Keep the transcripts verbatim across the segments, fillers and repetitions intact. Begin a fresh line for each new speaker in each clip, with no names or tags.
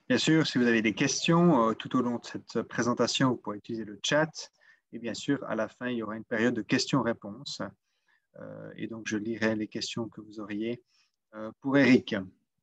Bien sûr, si vous avez des questions euh, tout au long de cette présentation, vous pourrez utiliser le chat. Et bien sûr, à la fin, il y aura une période de questions-réponses. Euh, et donc, je lirai les questions que vous auriez euh, pour Eric.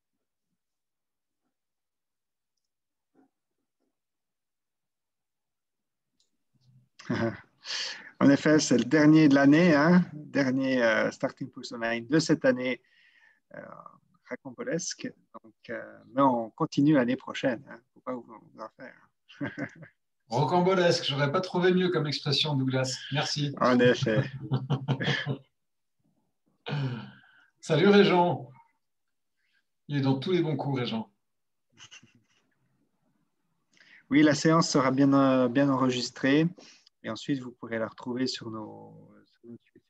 En effet, c'est le dernier de l'année, hein, dernier euh, Starting Pulse Online de cette année euh, racambolesque. Donc, euh, mais on continue l'année prochaine. Il hein, ne faut pas vous, vous en faire.
Rocambolesque, j'aurais pas trouvé mieux comme expression, Douglas. Merci.
En effet.
Salut Régent. Il est dans tous les bons coups, Régent.
Oui, la séance sera bien, euh, bien enregistrée et ensuite vous pourrez la retrouver sur nos, sur nos YouTube.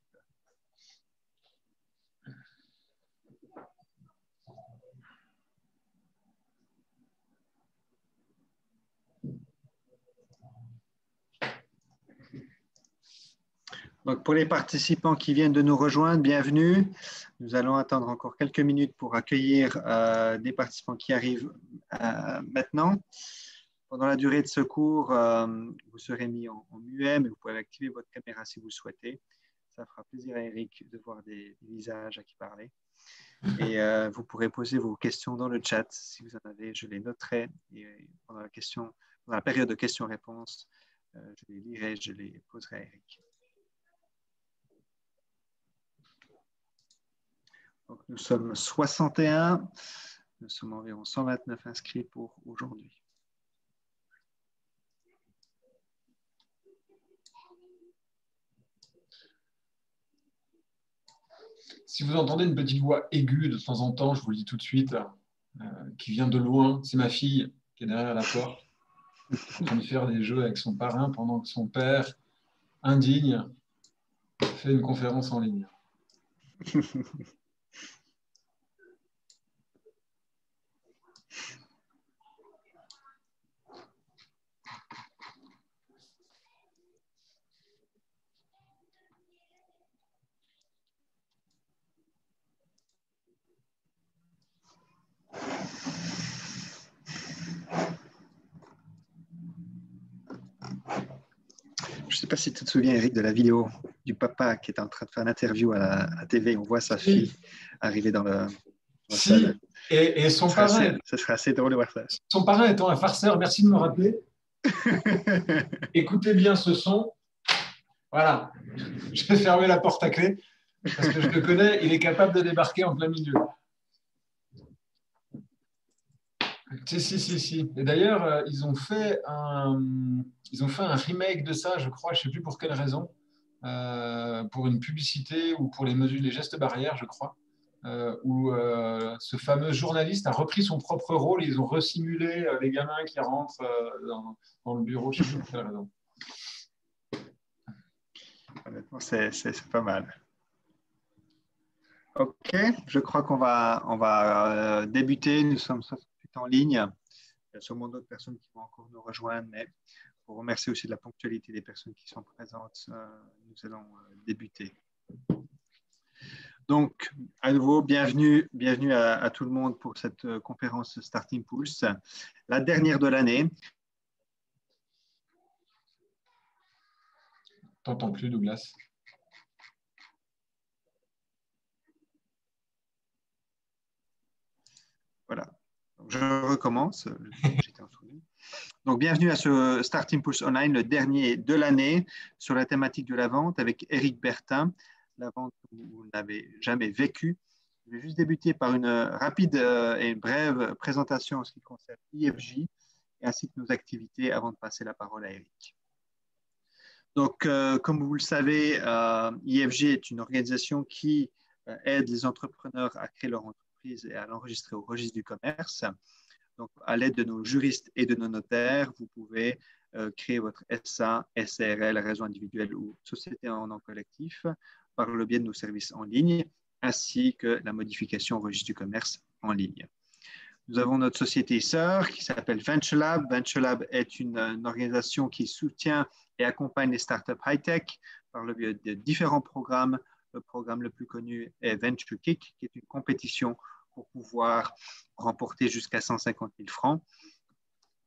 Donc, pour les participants qui viennent de nous rejoindre, bienvenue. Nous allons attendre encore quelques minutes pour accueillir euh, des participants qui arrivent euh, maintenant. Pendant la durée de ce cours, euh, vous serez mis en, en muet, mais vous pouvez activer votre caméra si vous le souhaitez. Ça fera plaisir à Eric de voir des, des visages à qui parler. Et euh, vous pourrez poser vos questions dans le chat. Si vous en avez, je les noterai. Et pendant la, question, pendant la période de questions-réponses, euh, je les lirai, je les poserai à Eric. Donc, nous sommes soixante et un. Nous sommes environ cent vingt-neuf inscrits pour aujourd'hui.
Si vous entendez une petite voix aiguë de temps en temps, je vous le dis tout de suite, euh, qui vient de loin, c'est ma fille qui est derrière la porte, en train de faire des jeux avec son parrain pendant que son père, indigne, fait une conférence en ligne.
Je ne sais pas si tu te souviens, Eric, de la vidéo du papa qui est en train de faire une interview à la, à la T V. On voit sa fille
Si.
arriver dans, le, dans la
Si.
salle.
Et, et son
Ce
parrain,
assez, ce serait assez drôle de voir ça.
Son parrain étant un farceur, merci de me rappeler. Écoutez bien ce son. Voilà. Je vais fermer la porte à clé parce que je le connais, il est capable de débarquer en plein milieu. Si, si, si, si. Et d'ailleurs, euh, ils ont fait un, ils ont fait un remake de ça, je crois, je ne sais plus pour quelle raison, euh, pour une publicité ou pour les mesures, les gestes barrières, je crois, euh, où euh, ce fameux journaliste a repris son propre rôle. Ils ont resimulé euh, les gamins qui rentrent euh, dans, dans le bureau, je ne sais plus pour quelle raison.
Honnêtement, c'est pas mal. OK, je crois qu'on va, on va euh, débuter. Nous sommes soixante-huit en ligne. Il y a sûrement d'autres personnes qui vont encore nous rejoindre, mais pour remercier aussi de la ponctualité des personnes qui sont présentes, euh, nous allons euh, débuter. Donc, à nouveau, bienvenue, bienvenue à, à tout le monde pour cette euh, conférence Starting Pulse, la dernière de l'année.
T'entends plus, Douglas?
Voilà, donc, je recommence. J'étais en souris. Donc, bienvenue à ce Starting Pulse Online, le dernier de l'année, sur la thématique de la vente avec Eric Bertin, la vente que vous n'avez jamais vécue. Je vais juste débuter par une rapide et brève présentation en ce qui concerne I F J ainsi que nos activités avant de passer la parole à Eric. Donc, euh, comme vous le savez, euh, I F J est une organisation qui euh, aide les entrepreneurs à créer leur entreprise et à l'enregistrer au registre du commerce. Donc, à l'aide de nos juristes et de nos notaires, vous pouvez euh, créer votre S A, S A R L, réseau individuel ou société en nom collectif par le biais de nos services en ligne, ainsi que la modification au registre du commerce en ligne. Nous avons notre société sœur qui s'appelle VentureLab. VentureLab est une, une organisation qui soutient et accompagne les startups high-tech par le biais de différents programmes. Le programme le plus connu est VentureKick, qui est une compétition pour pouvoir remporter jusqu'à cent cinquante mille francs.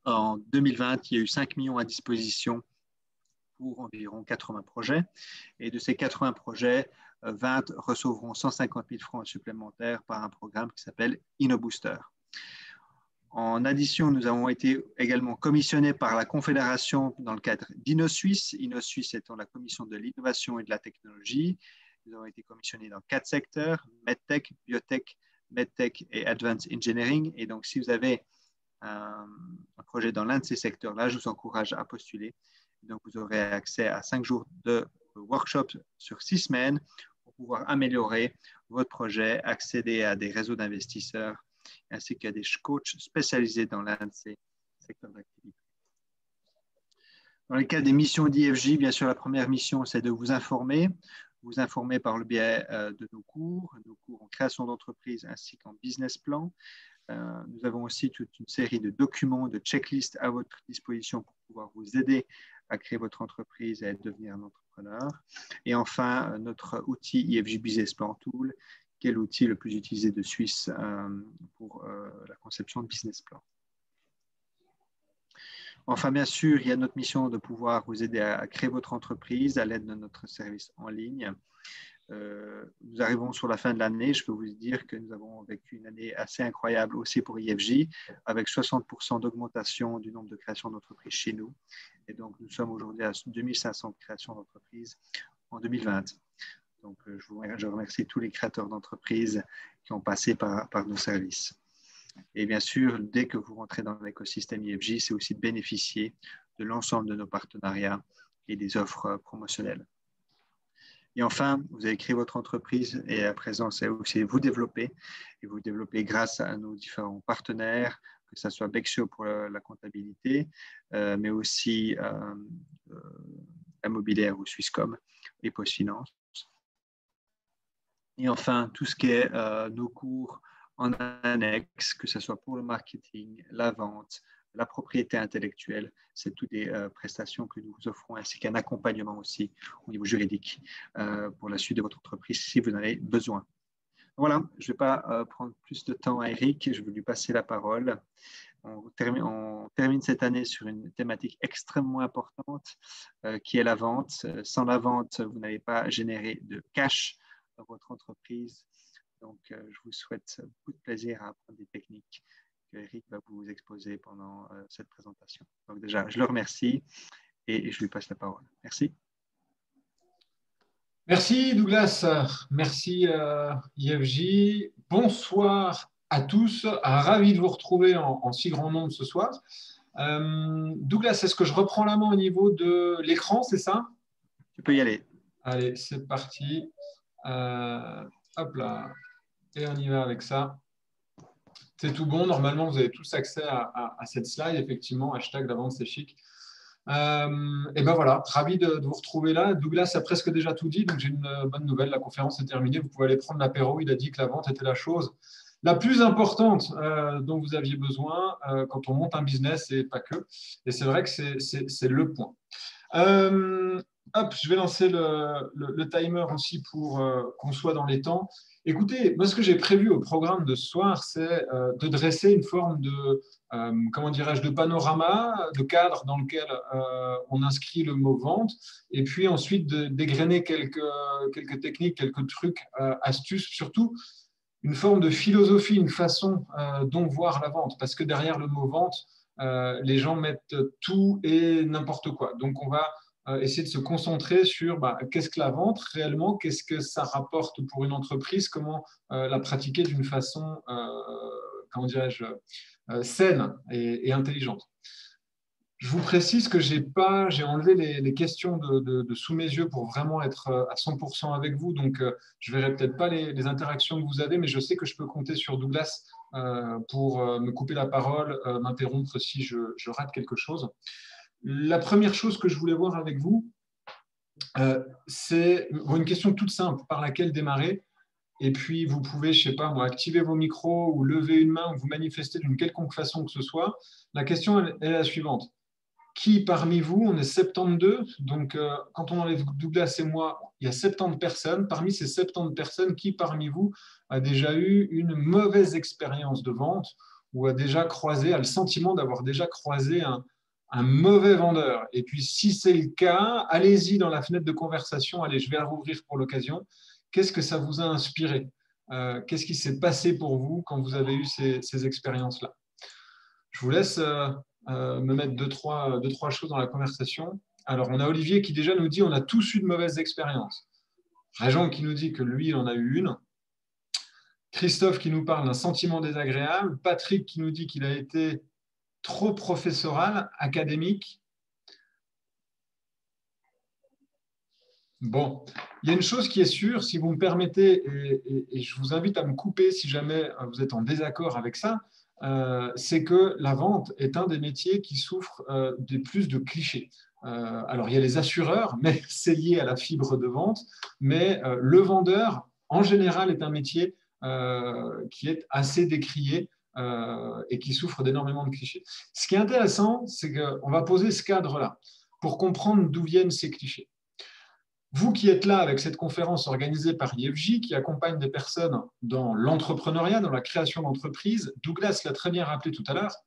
En deux mille vingt, il y a eu cinq millions à disposition pour environ quatre-vingts projets. Et de ces quatre-vingts projets, vingt recevront cent cinquante mille francs supplémentaires par un programme qui s'appelle InnoBooster. En addition, nous avons été également commissionnés par la Confédération dans le cadre d'InnoSuisse, InnoSuisse étant la commission de l'innovation et de la technologie. Nous avons été commissionnés dans quatre secteurs, MedTech, Biotech, MedTech et Advanced Engineering. Et donc, si vous avez un, un projet dans l'un de ces secteurs-là, je vous encourage à postuler. Donc, vous aurez accès à cinq jours de workshop sur six semaines pour pouvoir améliorer votre projet, accéder à des réseaux d'investisseurs, ainsi qu'à des coachs spécialisés dans l'un de ces secteurs d'activité. Dans le cas des missions d'I F J, bien sûr, la première mission, c'est de vous informer, vous informer par le biais euh, de nos cours, nos cours en création d'entreprise ainsi qu'en business plan. Euh, nous avons aussi toute une série de documents, de checklists à votre disposition pour pouvoir vous aider à créer votre entreprise et à devenir un entrepreneur. Et enfin, notre outil I F J Business Plan Tool, qui est l'outil le plus utilisé de Suisse euh, pour euh, la conception de business plan. Enfin, bien sûr, il y a notre mission de pouvoir vous aider à, à créer votre entreprise à l'aide de notre service en ligne. Euh, nous arrivons sur la fin de l'année. Je peux vous dire que nous avons vécu une année assez incroyable aussi pour I F J, avec soixante pour cent d'augmentation du nombre de créations d'entreprises chez nous. Et donc, nous sommes aujourd'hui à deux mille cinq cents créations d'entreprises en deux mille vingt. Donc, je, vous, je remercie tous les créateurs d'entreprises qui ont passé par, par nos services. Et bien sûr, dès que vous rentrez dans l'écosystème I F J, c'est aussi de bénéficier de l'ensemble de nos partenariats et des offres promotionnelles. Et enfin, vous avez créé votre entreprise et à présent, c'est aussi vous développer. Et vous développez grâce à nos différents partenaires, que ce soit Bexio pour la, la comptabilité, euh, mais aussi euh, euh, Immobilière ou Swisscom et PostFinance. Et enfin, tout ce qui est euh, nos cours en annexe, que ce soit pour le marketing, la vente, la propriété intellectuelle, c'est toutes des euh, prestations que nous vous offrons, ainsi qu'un accompagnement aussi au niveau juridique euh, pour la suite de votre entreprise si vous en avez besoin. Voilà, je ne vais pas euh, prendre plus de temps à Eric, je vais lui passer la parole. On termine, on termine cette année sur une thématique extrêmement importante euh, qui est la vente. Sans la vente, vous n'avez pas généré de cash dans votre entreprise. Donc, euh, je vous souhaite beaucoup de plaisir à apprendre des techniques que Eric va vous exposer pendant euh, cette présentation. Donc déjà, je le remercie et, et je lui passe la parole. Merci.
Merci Douglas, merci euh, I F J. Bonsoir à tous, ravi de vous retrouver en, en si grand nombre ce soir. Euh, Douglas, est-ce que je reprends la main au niveau de l'écran, c'est ça?
Tu peux y aller.
Allez, c'est parti. Euh, hop là, et on y va avec ça. C'est tout bon. Normalement, vous avez tous accès à, à, à cette slide, effectivement, hashtag la vente c'est chic. Euh, et ben voilà, ravi de, de vous retrouver là. Douglas a presque déjà tout dit, donc j'ai une bonne nouvelle. La conférence est terminée. Vous pouvez aller prendre l'apéro. Il a dit que la vente était la chose la plus importante euh, dont vous aviez besoin euh, quand on monte un business et pas que. Et c'est vrai que c'est le point. Euh, hop, je vais lancer le, le, le timer aussi pour euh, qu'on soit dans les temps. Écoutez, moi, ce que j'ai prévu au programme de ce soir, c'est euh, de dresser une forme de, euh, comment dirais-je, de panorama, de cadre dans lequel euh, on inscrit le mot vente, et puis ensuite de dégrainer quelques, quelques techniques, quelques trucs, euh, astuces, surtout une forme de philosophie, une façon euh, dont voir la vente, parce que derrière le mot vente, euh, les gens mettent tout et n'importe quoi. Donc, on va euh, essayer de se concentrer sur bah, qu'est-ce que la vente réellement, qu'est-ce que ça rapporte pour une entreprise, comment euh, la pratiquer d'une façon, euh, comment dirais-je, euh, saine et, et intelligente. Je vous précise que j'ai pas, j'ai enlevé les, les questions de, de, de sous mes yeux pour vraiment être à cent pour cent avec vous. Donc, euh, je ne verrai peut-être pas les, les interactions que vous avez, mais je sais que je peux compter sur Douglas euh, pour euh, me couper la parole, euh, m'interrompre si je, je rate quelque chose. La première chose que je voulais voir avec vous, euh, c'est une question toute simple par laquelle démarrer. Et puis, vous pouvez, je ne sais pas moi, activer vos micros ou lever une main ou vous manifester d'une quelconque façon que ce soit. La question est, est la suivante. Qui parmi vous, on est soixante-douze, donc euh, quand on enlève Douglas et moi, il y a soixante-dix personnes. Parmi ces soixante-dix personnes, qui parmi vous a déjà eu une mauvaise expérience de vente ou a déjà croisé, a le sentiment d'avoir déjà croisé un, un mauvais vendeur. Et puis, si c'est le cas, allez-y dans la fenêtre de conversation. Allez, je vais la rouvrir pour l'occasion. Qu'est-ce que ça vous a inspiré? euh, Qu'est-ce qui s'est passé pour vous quand vous avez eu ces, ces expériences-là? Je vous laisse euh, euh, me mettre deux trois, deux, trois choses dans la conversation. Alors, on a Olivier qui déjà nous dit on a tous eu de mauvaises expériences. Réjean qui nous dit que lui, il en a eu une. Christophe qui nous parle d'un sentiment désagréable. Patrick qui nous dit qu'il a été trop professoral, académique. Bon, il y a une chose qui est sûre, si vous me permettez, et, et, et je vous invite à me couper si jamais vous êtes en désaccord avec ça, euh, c'est que la vente est un des métiers qui souffre euh, des plus de clichés. Euh, alors, il y a les assureurs, mais c'est lié à la fibre de vente, mais euh, le vendeur, en général, est un métier euh, qui est assez décrié euh, et qui souffre d'énormément de clichés. Ce qui est intéressant, c'est qu'on va poser ce cadre-là pour comprendre d'où viennent ces clichés. Vous qui êtes là avec cette conférence organisée par I F J, qui accompagne des personnes dans l'entrepreneuriat, dans la création d'entreprises, Douglas l'a très bien rappelé tout à l'heure,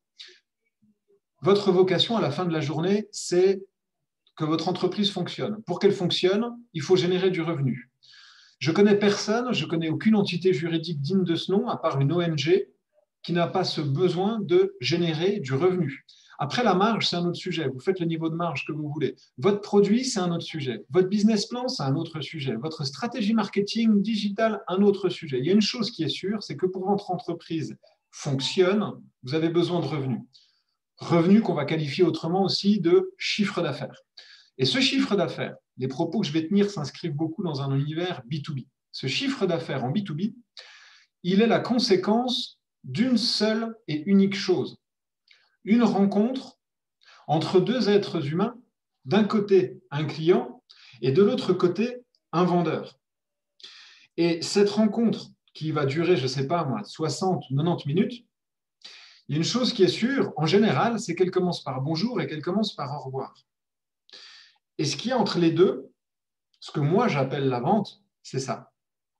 votre vocation à la fin de la journée, c'est que votre entreprise fonctionne. Pour qu'elle fonctionne, il faut générer du revenu. Je connais personne, je connais aucune entité juridique digne de ce nom, à part une O N G, qui n'a pas ce besoin de générer du revenu. Après, la marge, c'est un autre sujet. Vous faites le niveau de marge que vous voulez. Votre produit, c'est un autre sujet. Votre business plan, c'est un autre sujet. Votre stratégie marketing digitale, un autre sujet. Il y a une chose qui est sûre, c'est que pour votre entreprise fonctionne, vous avez besoin de revenus. Revenus qu'on va qualifier autrement aussi de chiffre d'affaires. Et ce chiffre d'affaires, les propos que je vais tenir s'inscrivent beaucoup dans un univers B deux B. Ce chiffre d'affaires en B deux B, il est la conséquence d'une seule et unique chose. Une rencontre entre deux êtres humains, d'un côté un client et de l'autre côté un vendeur. Et cette rencontre qui va durer, je ne sais pas moi, soixante, quatre-vingt-dix minutes, il y a une chose qui est sûre, en général, c'est qu'elle commence par bonjour et qu'elle commence par au revoir. Et ce qu'il y a entre les deux, ce que moi j'appelle la vente, c'est ça.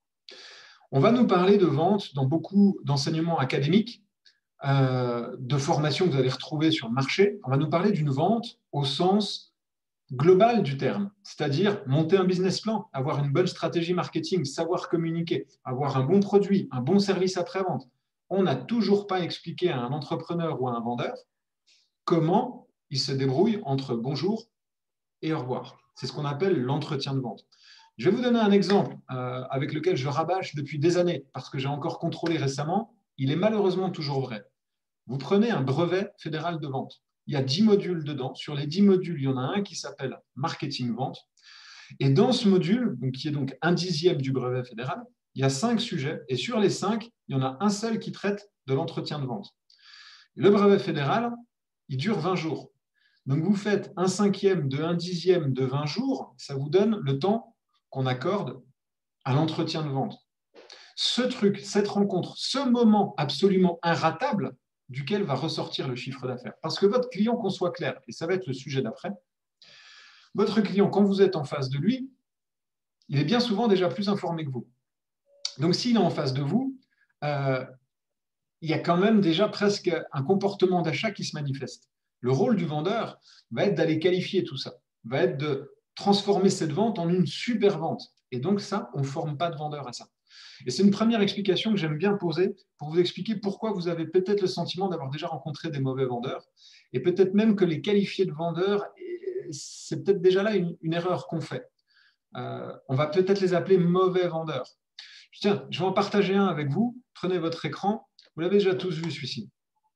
On va nous parler de vente dans beaucoup d'enseignements académiques, Euh, de formation que vous allez retrouver sur le marché. On va nous parler d'une vente au sens global du terme, c'est-à-dire monter un business plan, avoir une bonne stratégie marketing, savoir communiquer, avoir un bon produit, un bon service après-vente. On n'a toujours pas expliqué à un entrepreneur ou à un vendeur comment il se débrouille entre bonjour et au revoir. C'est ce qu'on appelle l'entretien de vente. Je vais vous donner un exemple euh, avec lequel je rabâche depuis des années, parce que j'ai encore contrôlé récemment. Il est malheureusement toujours vrai. Vous prenez un brevet fédéral de vente. Il y a dix modules dedans. Sur les dix modules, il y en a un qui s'appelle Marketing Vente. Et dans ce module, donc, qui est donc un dixième du brevet fédéral, il y a cinq sujets. Et sur les cinq, il y en a un seul qui traite de l'entretien de vente. Le brevet fédéral, il dure vingt jours. Donc, vous faites un cinquième de un dixième de vingt jours. Ça vous donne le temps qu'on accorde à l'entretien de vente. Ce truc, cette rencontre, ce moment absolument inratable duquel va ressortir le chiffre d'affaires. Parce que votre client, qu'on soit clair, et ça va être le sujet d'après, votre client, quand vous êtes en face de lui, il est bien souvent déjà plus informé que vous. Donc, s'il est en face de vous, euh, il y a quand même déjà presque un comportement d'achat qui se manifeste. Le rôle du vendeur va être d'aller qualifier tout ça, va être de transformer cette vente en une super vente. Et donc, ça, on ne forme pas de vendeur à ça. Et c'est une première explication que j'aime bien poser pour vous expliquer pourquoi vous avez peut-être le sentiment d'avoir déjà rencontré des mauvais vendeurs et peut-être même que les qualifier de vendeurs, c'est peut-être déjà là une, une erreur qu'on fait. Euh, on va peut-être les appeler mauvais vendeurs. Tiens, je vais en partager un avec vous. Prenez votre écran. Vous l'avez déjà tous vu, celui-ci.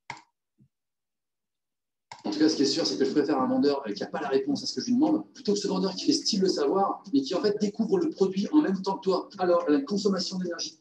En tout cas, ce qui est sûr, c'est que je préfère un vendeur qui n'a pas la réponse à ce que je lui demande, plutôt que ce vendeur qui fait style le savoir, mais qui en fait découvre le produit en même temps que toi. Alors, la consommation d'énergie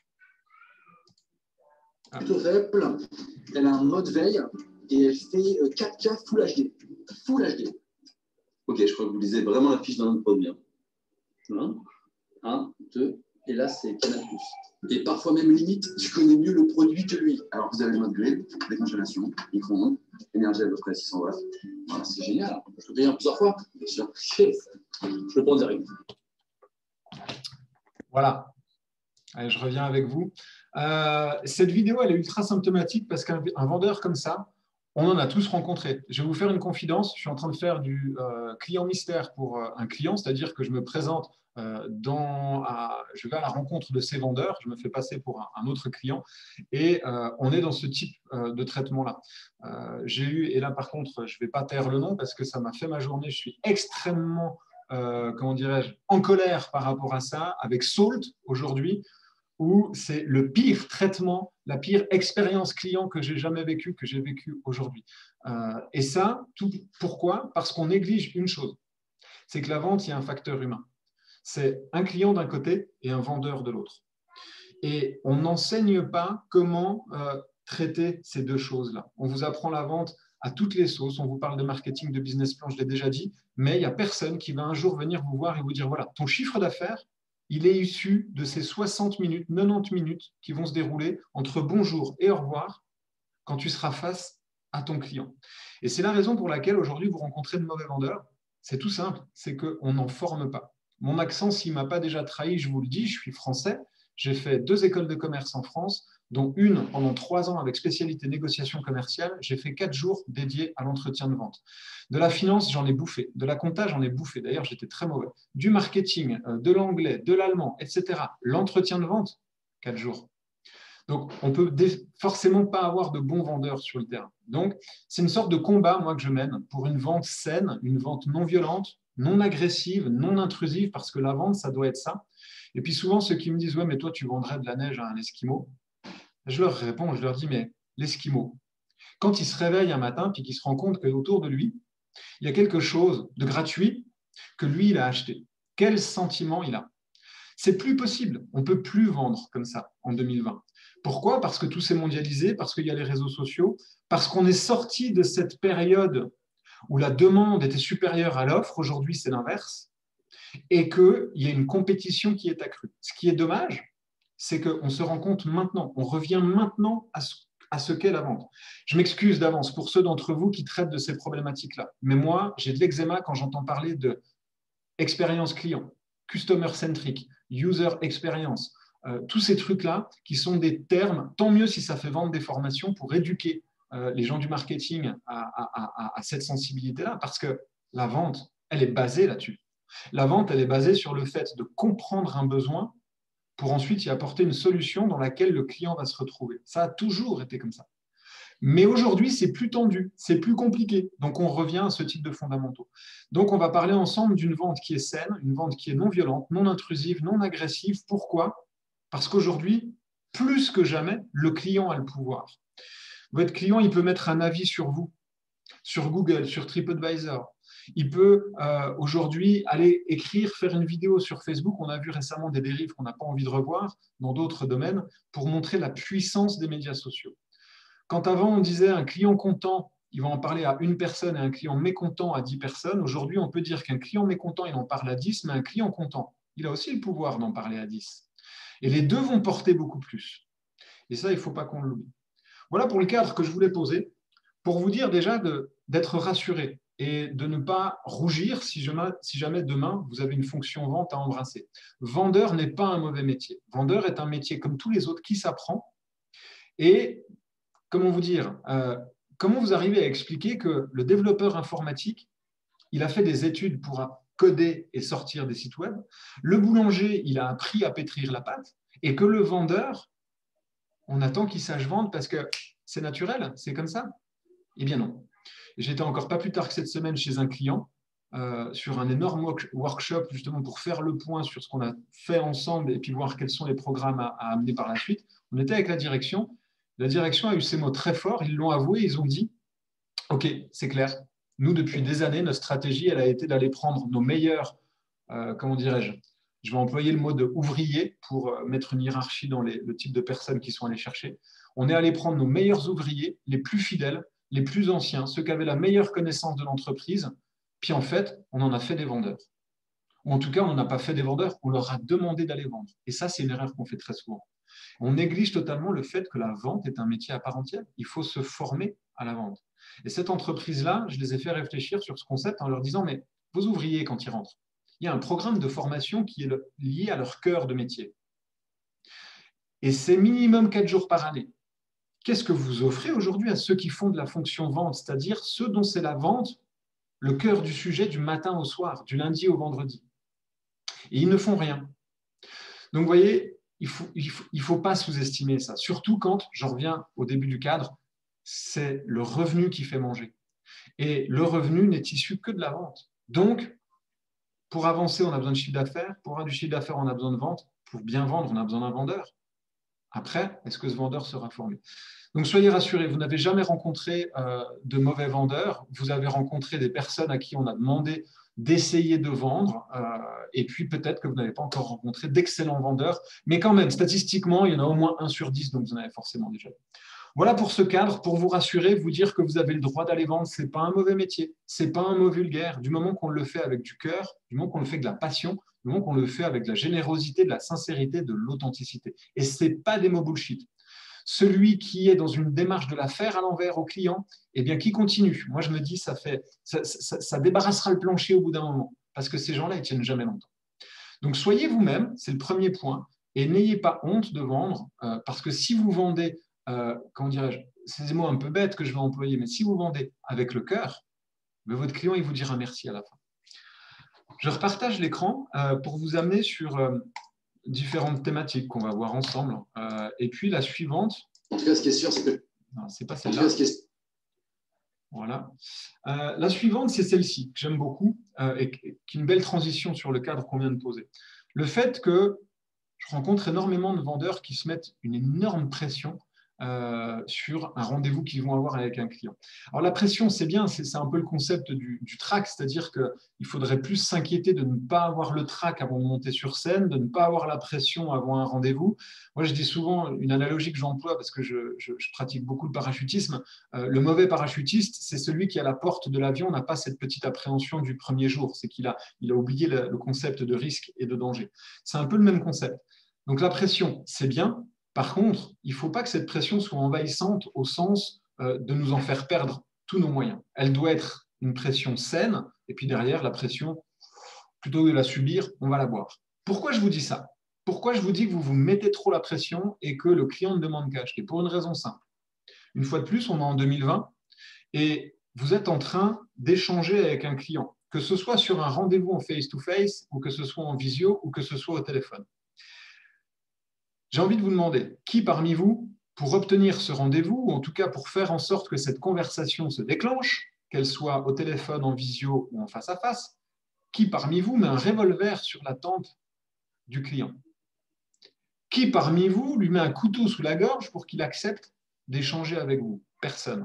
ah. plutôt faible, elle a un mode veille et elle fait quatre K Full H D. Full H D. Ok, je crois que vous lisez vraiment la fiche d'un autre produit. Un, un, deux, et là c'est Canal plus. Et parfois même limite, tu connais mieux le produit que lui. Alors vous avez le mode grill, décongélation, micro-ondes, énergie à peu près six cents watts. Voilà, c'est génial. Je peux payer en plusieurs fois, bien sûr. Je peux prendre direct.
Voilà. Allez, je reviens avec vous. Euh, cette vidéo, elle est ultra symptomatique parce qu'un un vendeur comme ça, on en a tous rencontré. Je vais vous faire une confidence. Je suis en train de faire du euh, client mystère pour euh, un client, c'est-à-dire que je me présente, euh, dans, à, je vais à la rencontre de ces vendeurs, je me fais passer pour un, un autre client et euh, on est dans ce type euh, de traitement-là. Euh, j'ai eu, et là par contre, je ne vais pas taire le nom parce que ça m'a fait ma journée, je suis extrêmement, euh, comment dirais-je, en colère par rapport à ça, avec Salt aujourd'hui, où c'est le pire traitement, la pire expérience client que j'ai jamais vécue, que j'ai vécue aujourd'hui. Euh, et ça, tout, pourquoi? Parce qu'on néglige une chose, c'est que la vente, il y a un facteur humain. C'est un client d'un côté et un vendeur de l'autre. Et on n'enseigne pas comment euh, traiter ces deux choses-là. On vous apprend la vente à toutes les sauces, on vous parle de marketing, de business plan, je l'ai déjà dit, mais il n'y a personne qui va un jour venir vous voir et vous dire, voilà, ton chiffre d'affaires, il est issu de ces soixante minutes, quatre-vingt-dix minutes qui vont se dérouler entre bonjour et au revoir quand tu seras face à ton client. Et c'est la raison pour laquelle aujourd'hui vous rencontrez de mauvais vendeurs. C'est tout simple, c'est qu'on n'en forme pas. Mon accent, s'il ne m'a pas déjà trahi, je vous le dis, je suis français. J'ai fait deux écoles de commerce en France, dont une pendant trois ans avec spécialité négociation commerciale. J'ai fait quatre jours dédiés à l'entretien de vente. De la finance, j'en ai bouffé. De la compta, j'en ai bouffé. D'ailleurs, j'étais très mauvais. Du marketing, de l'anglais, de l'allemand, et cetera. L'entretien de vente, quatre jours. Donc, on ne peut forcément pas avoir de bons vendeurs sur le terrain. Donc, c'est une sorte de combat, moi, que je mène pour une vente saine, une vente non violente, non agressive, non intrusive, parce que la vente, ça doit être ça. Et puis souvent, ceux qui me disent « Ouais, mais toi, tu vendrais de la neige à un Esquimau », je leur réponds, je leur dis « Mais l'Esquimau, quand il se réveille un matin puis qu'il se rend compte qu'autour de lui, il y a quelque chose de gratuit que lui, il a acheté. Quel sentiment il a? C'est plus possible. On ne peut plus vendre comme ça en deux mille vingt. Pourquoi? Parce que tout s'est mondialisé, parce qu'il y a les réseaux sociaux, parce qu'on est sorti de cette période où la demande était supérieure à l'offre. Aujourd'hui, c'est l'inverse. Et qu'il y a une compétition qui est accrue. Ce qui est dommage, c'est qu'on se rend compte maintenant, on revient maintenant à ce, à ce qu'est la vente. Je m'excuse d'avance pour ceux d'entre vous qui traitent de ces problématiques-là. Mais moi, j'ai de l'eczéma quand j'entends parler de expérience client, customer centric, user experience, euh, tous ces trucs-là qui sont des termes, tant mieux si ça fait vendre des formations pour éduquer euh, les gens du marketing à, à, à, à cette sensibilité-là, parce que la vente, elle est basée là-dessus. La vente, elle est basée sur le fait de comprendre un besoin pour ensuite y apporter une solution dans laquelle le client va se retrouver. Ça a toujours été comme ça. Mais aujourd'hui, c'est plus tendu, c'est plus compliqué. Donc, on revient à ce type de fondamentaux. Donc, on va parler ensemble d'une vente qui est saine, une vente qui est non violente, non intrusive, non agressive. Pourquoi? Parce qu'aujourd'hui, plus que jamais, le client a le pouvoir. Votre client, il peut mettre un avis sur vous, sur Google, sur TripAdvisor. Il peut euh, aujourd'hui aller écrire, faire une vidéo sur Facebook. On a vu récemment des dérives qu'on n'a pas envie de revoir dans d'autres domaines pour montrer la puissance des médias sociaux. Quand avant, on disait un client content, il va en parler à une personne et un client mécontent à dix personnes, aujourd'hui, on peut dire qu'un client mécontent, il en parle à dix, mais un client content, il a aussi le pouvoir d'en parler à dix. Et les deux vont porter beaucoup plus. Et ça, il ne faut pas qu'on l'oublie. Voilà pour le cadre que je voulais poser, pour vous dire déjà de, d'être rassuré et de ne pas rougir si jamais, si jamais demain, vous avez une fonction vente à embrasser. Vendeur n'est pas un mauvais métier. Vendeur est un métier comme tous les autres qui s'apprend. Et comment vous dire, euh, comment vous arrivez à expliquer que le développeur informatique, il a fait des études pour coder et sortir des sites web, le boulanger, il a appris à pétrir la pâte, et que le vendeur, on attend qu'il sache vendre parce que c'est naturel, c'est comme ça? Eh bien non. J'étais encore pas plus tard que cette semaine chez un client, euh, sur un énorme workshop justement pour faire le point sur ce qu'on a fait ensemble et puis voir quels sont les programmes à, à amener par la suite. On était avec la direction. La direction a eu ces mots très forts, ils l'ont avoué, ils ont dit « Ok, c'est clair, nous, depuis des années, notre stratégie, elle a été d'aller prendre nos meilleurs, euh, comment dirais-je, je vais employer le mot de ouvrier pour mettre une hiérarchie dans les, le type de personnes qui sont allées chercher. On est allé prendre nos meilleurs ouvriers, les plus fidèles, les plus anciens, ceux qui avaient la meilleure connaissance de l'entreprise, puis en fait, on en a fait des vendeurs. Ou en tout cas, on n'en a pas fait des vendeurs, on leur a demandé d'aller vendre. Et ça, c'est une erreur qu'on fait très souvent. On néglige totalement le fait que la vente est un métier à part entière. Il faut se former à la vente. Et cette entreprise-là, je les ai fait réfléchir sur ce concept en leur disant, mais vos ouvriers, quand ils rentrent, il y a un programme de formation qui est lié à leur cœur de métier. Et c'est minimum quatre jours par année. Qu'est-ce que vous offrez aujourd'hui à ceux qui font de la fonction vente, c'est-à-dire ceux dont c'est la vente, le cœur du sujet du matin au soir, du lundi au vendredi? Et ils ne font rien. Donc, vous voyez, il ne faut, il faut, il faut pas sous-estimer ça, surtout quand, j'en reviens au début du cadre, c'est le revenu qui fait manger. Et le revenu n'est issu que de la vente. Donc, pour avancer, on a besoin de chiffre d'affaires. Pour avoir du chiffre d'affaires, on a besoin de vente. Pour bien vendre, on a besoin d'un vendeur. Après, est-ce que ce vendeur sera formé? Donc, soyez rassurés, vous n'avez jamais rencontré euh, de mauvais vendeurs. Vous avez rencontré des personnes à qui on a demandé d'essayer de vendre. Euh, et puis, peut-être que vous n'avez pas encore rencontré d'excellents vendeurs. Mais quand même, statistiquement, il y en a au moins un sur dix, donc vous en avez forcément déjà. Voilà pour ce cadre, pour vous rassurer, vous dire que vous avez le droit d'aller vendre. Ce n'est pas un mauvais métier, ce n'est pas un mot vulgaire. Du moment qu'on le fait avec du cœur, du moment qu'on le fait avec de la passion, du moment qu'on le fait avec de la générosité, de la sincérité, de l'authenticité. Et ce n'est pas des mots bullshit. Celui qui est dans une démarche de la faire à l'envers au client, eh bien, qui continue. Moi, je me dis, ça, fait, ça, ça, ça débarrassera le plancher au bout d'un moment, parce que ces gens-là, ils ne tiennent jamais longtemps. Donc, soyez vous-même, c'est le premier point, et n'ayez pas honte de vendre, euh, parce que si vous vendez, euh, comment dirais-je, c'est des mots un peu bêtes que je vais employer, mais si vous vendez avec le cœur, ben, votre client, il vous dira merci à la fin. Je repartage l'écran euh, pour vous amener sur euh, différentes thématiques qu'on va voir ensemble. Euh, et puis la suivante.
En tout cas, ce qui est sûr, c'est que.
Non, c'est pas celle-là. Est... Voilà. Euh, la suivante, c'est celle-ci, que j'aime beaucoup euh, et qui est une belle transition sur le cadre qu'on vient de poser. Le fait que je rencontre énormément de vendeurs qui se mettent une énorme pression Euh, sur un rendez-vous qu'ils vont avoir avec un client. Alors la pression, c'est bien, c'est un peu le concept du, du trac, c'est-à-dire qu'il faudrait plus s'inquiéter de ne pas avoir le trac avant de monter sur scène, de ne pas avoir la pression avant un rendez-vous. Moi, je dis souvent une analogie que j'emploie parce que je, je, je pratique beaucoup le parachutisme. Euh, le mauvais parachutiste, c'est celui qui à la porte de l'avion n'a pas cette petite appréhension du premier jour, c'est qu'il a, il a oublié le, le concept de risque et de danger. C'est un peu le même concept. Donc la pression, c'est bien. Par contre, il ne faut pas que cette pression soit envahissante au sens euh, de nous en faire perdre tous nos moyens. Elle doit être une pression saine, et puis derrière, la pression, plutôt que de la subir, on va la boire. Pourquoi je vous dis ça? Pourquoi je vous dis que vous vous mettez trop la pression et que le client ne demande qu'à acheter? Pour une raison simple. Une fois de plus, on est en deux mille vingt, et vous êtes en train d'échanger avec un client, que ce soit sur un rendez-vous en face-to-face, ou que ce soit en visio, ou que ce soit au téléphone. J'ai envie de vous demander, qui parmi vous, pour obtenir ce rendez-vous, ou en tout cas pour faire en sorte que cette conversation se déclenche, qu'elle soit au téléphone, en visio ou en face à face, qui parmi vous met un revolver sur la tempe du client? Qui parmi vous lui met un couteau sous la gorge pour qu'il accepte d'échanger avec vous? Personne.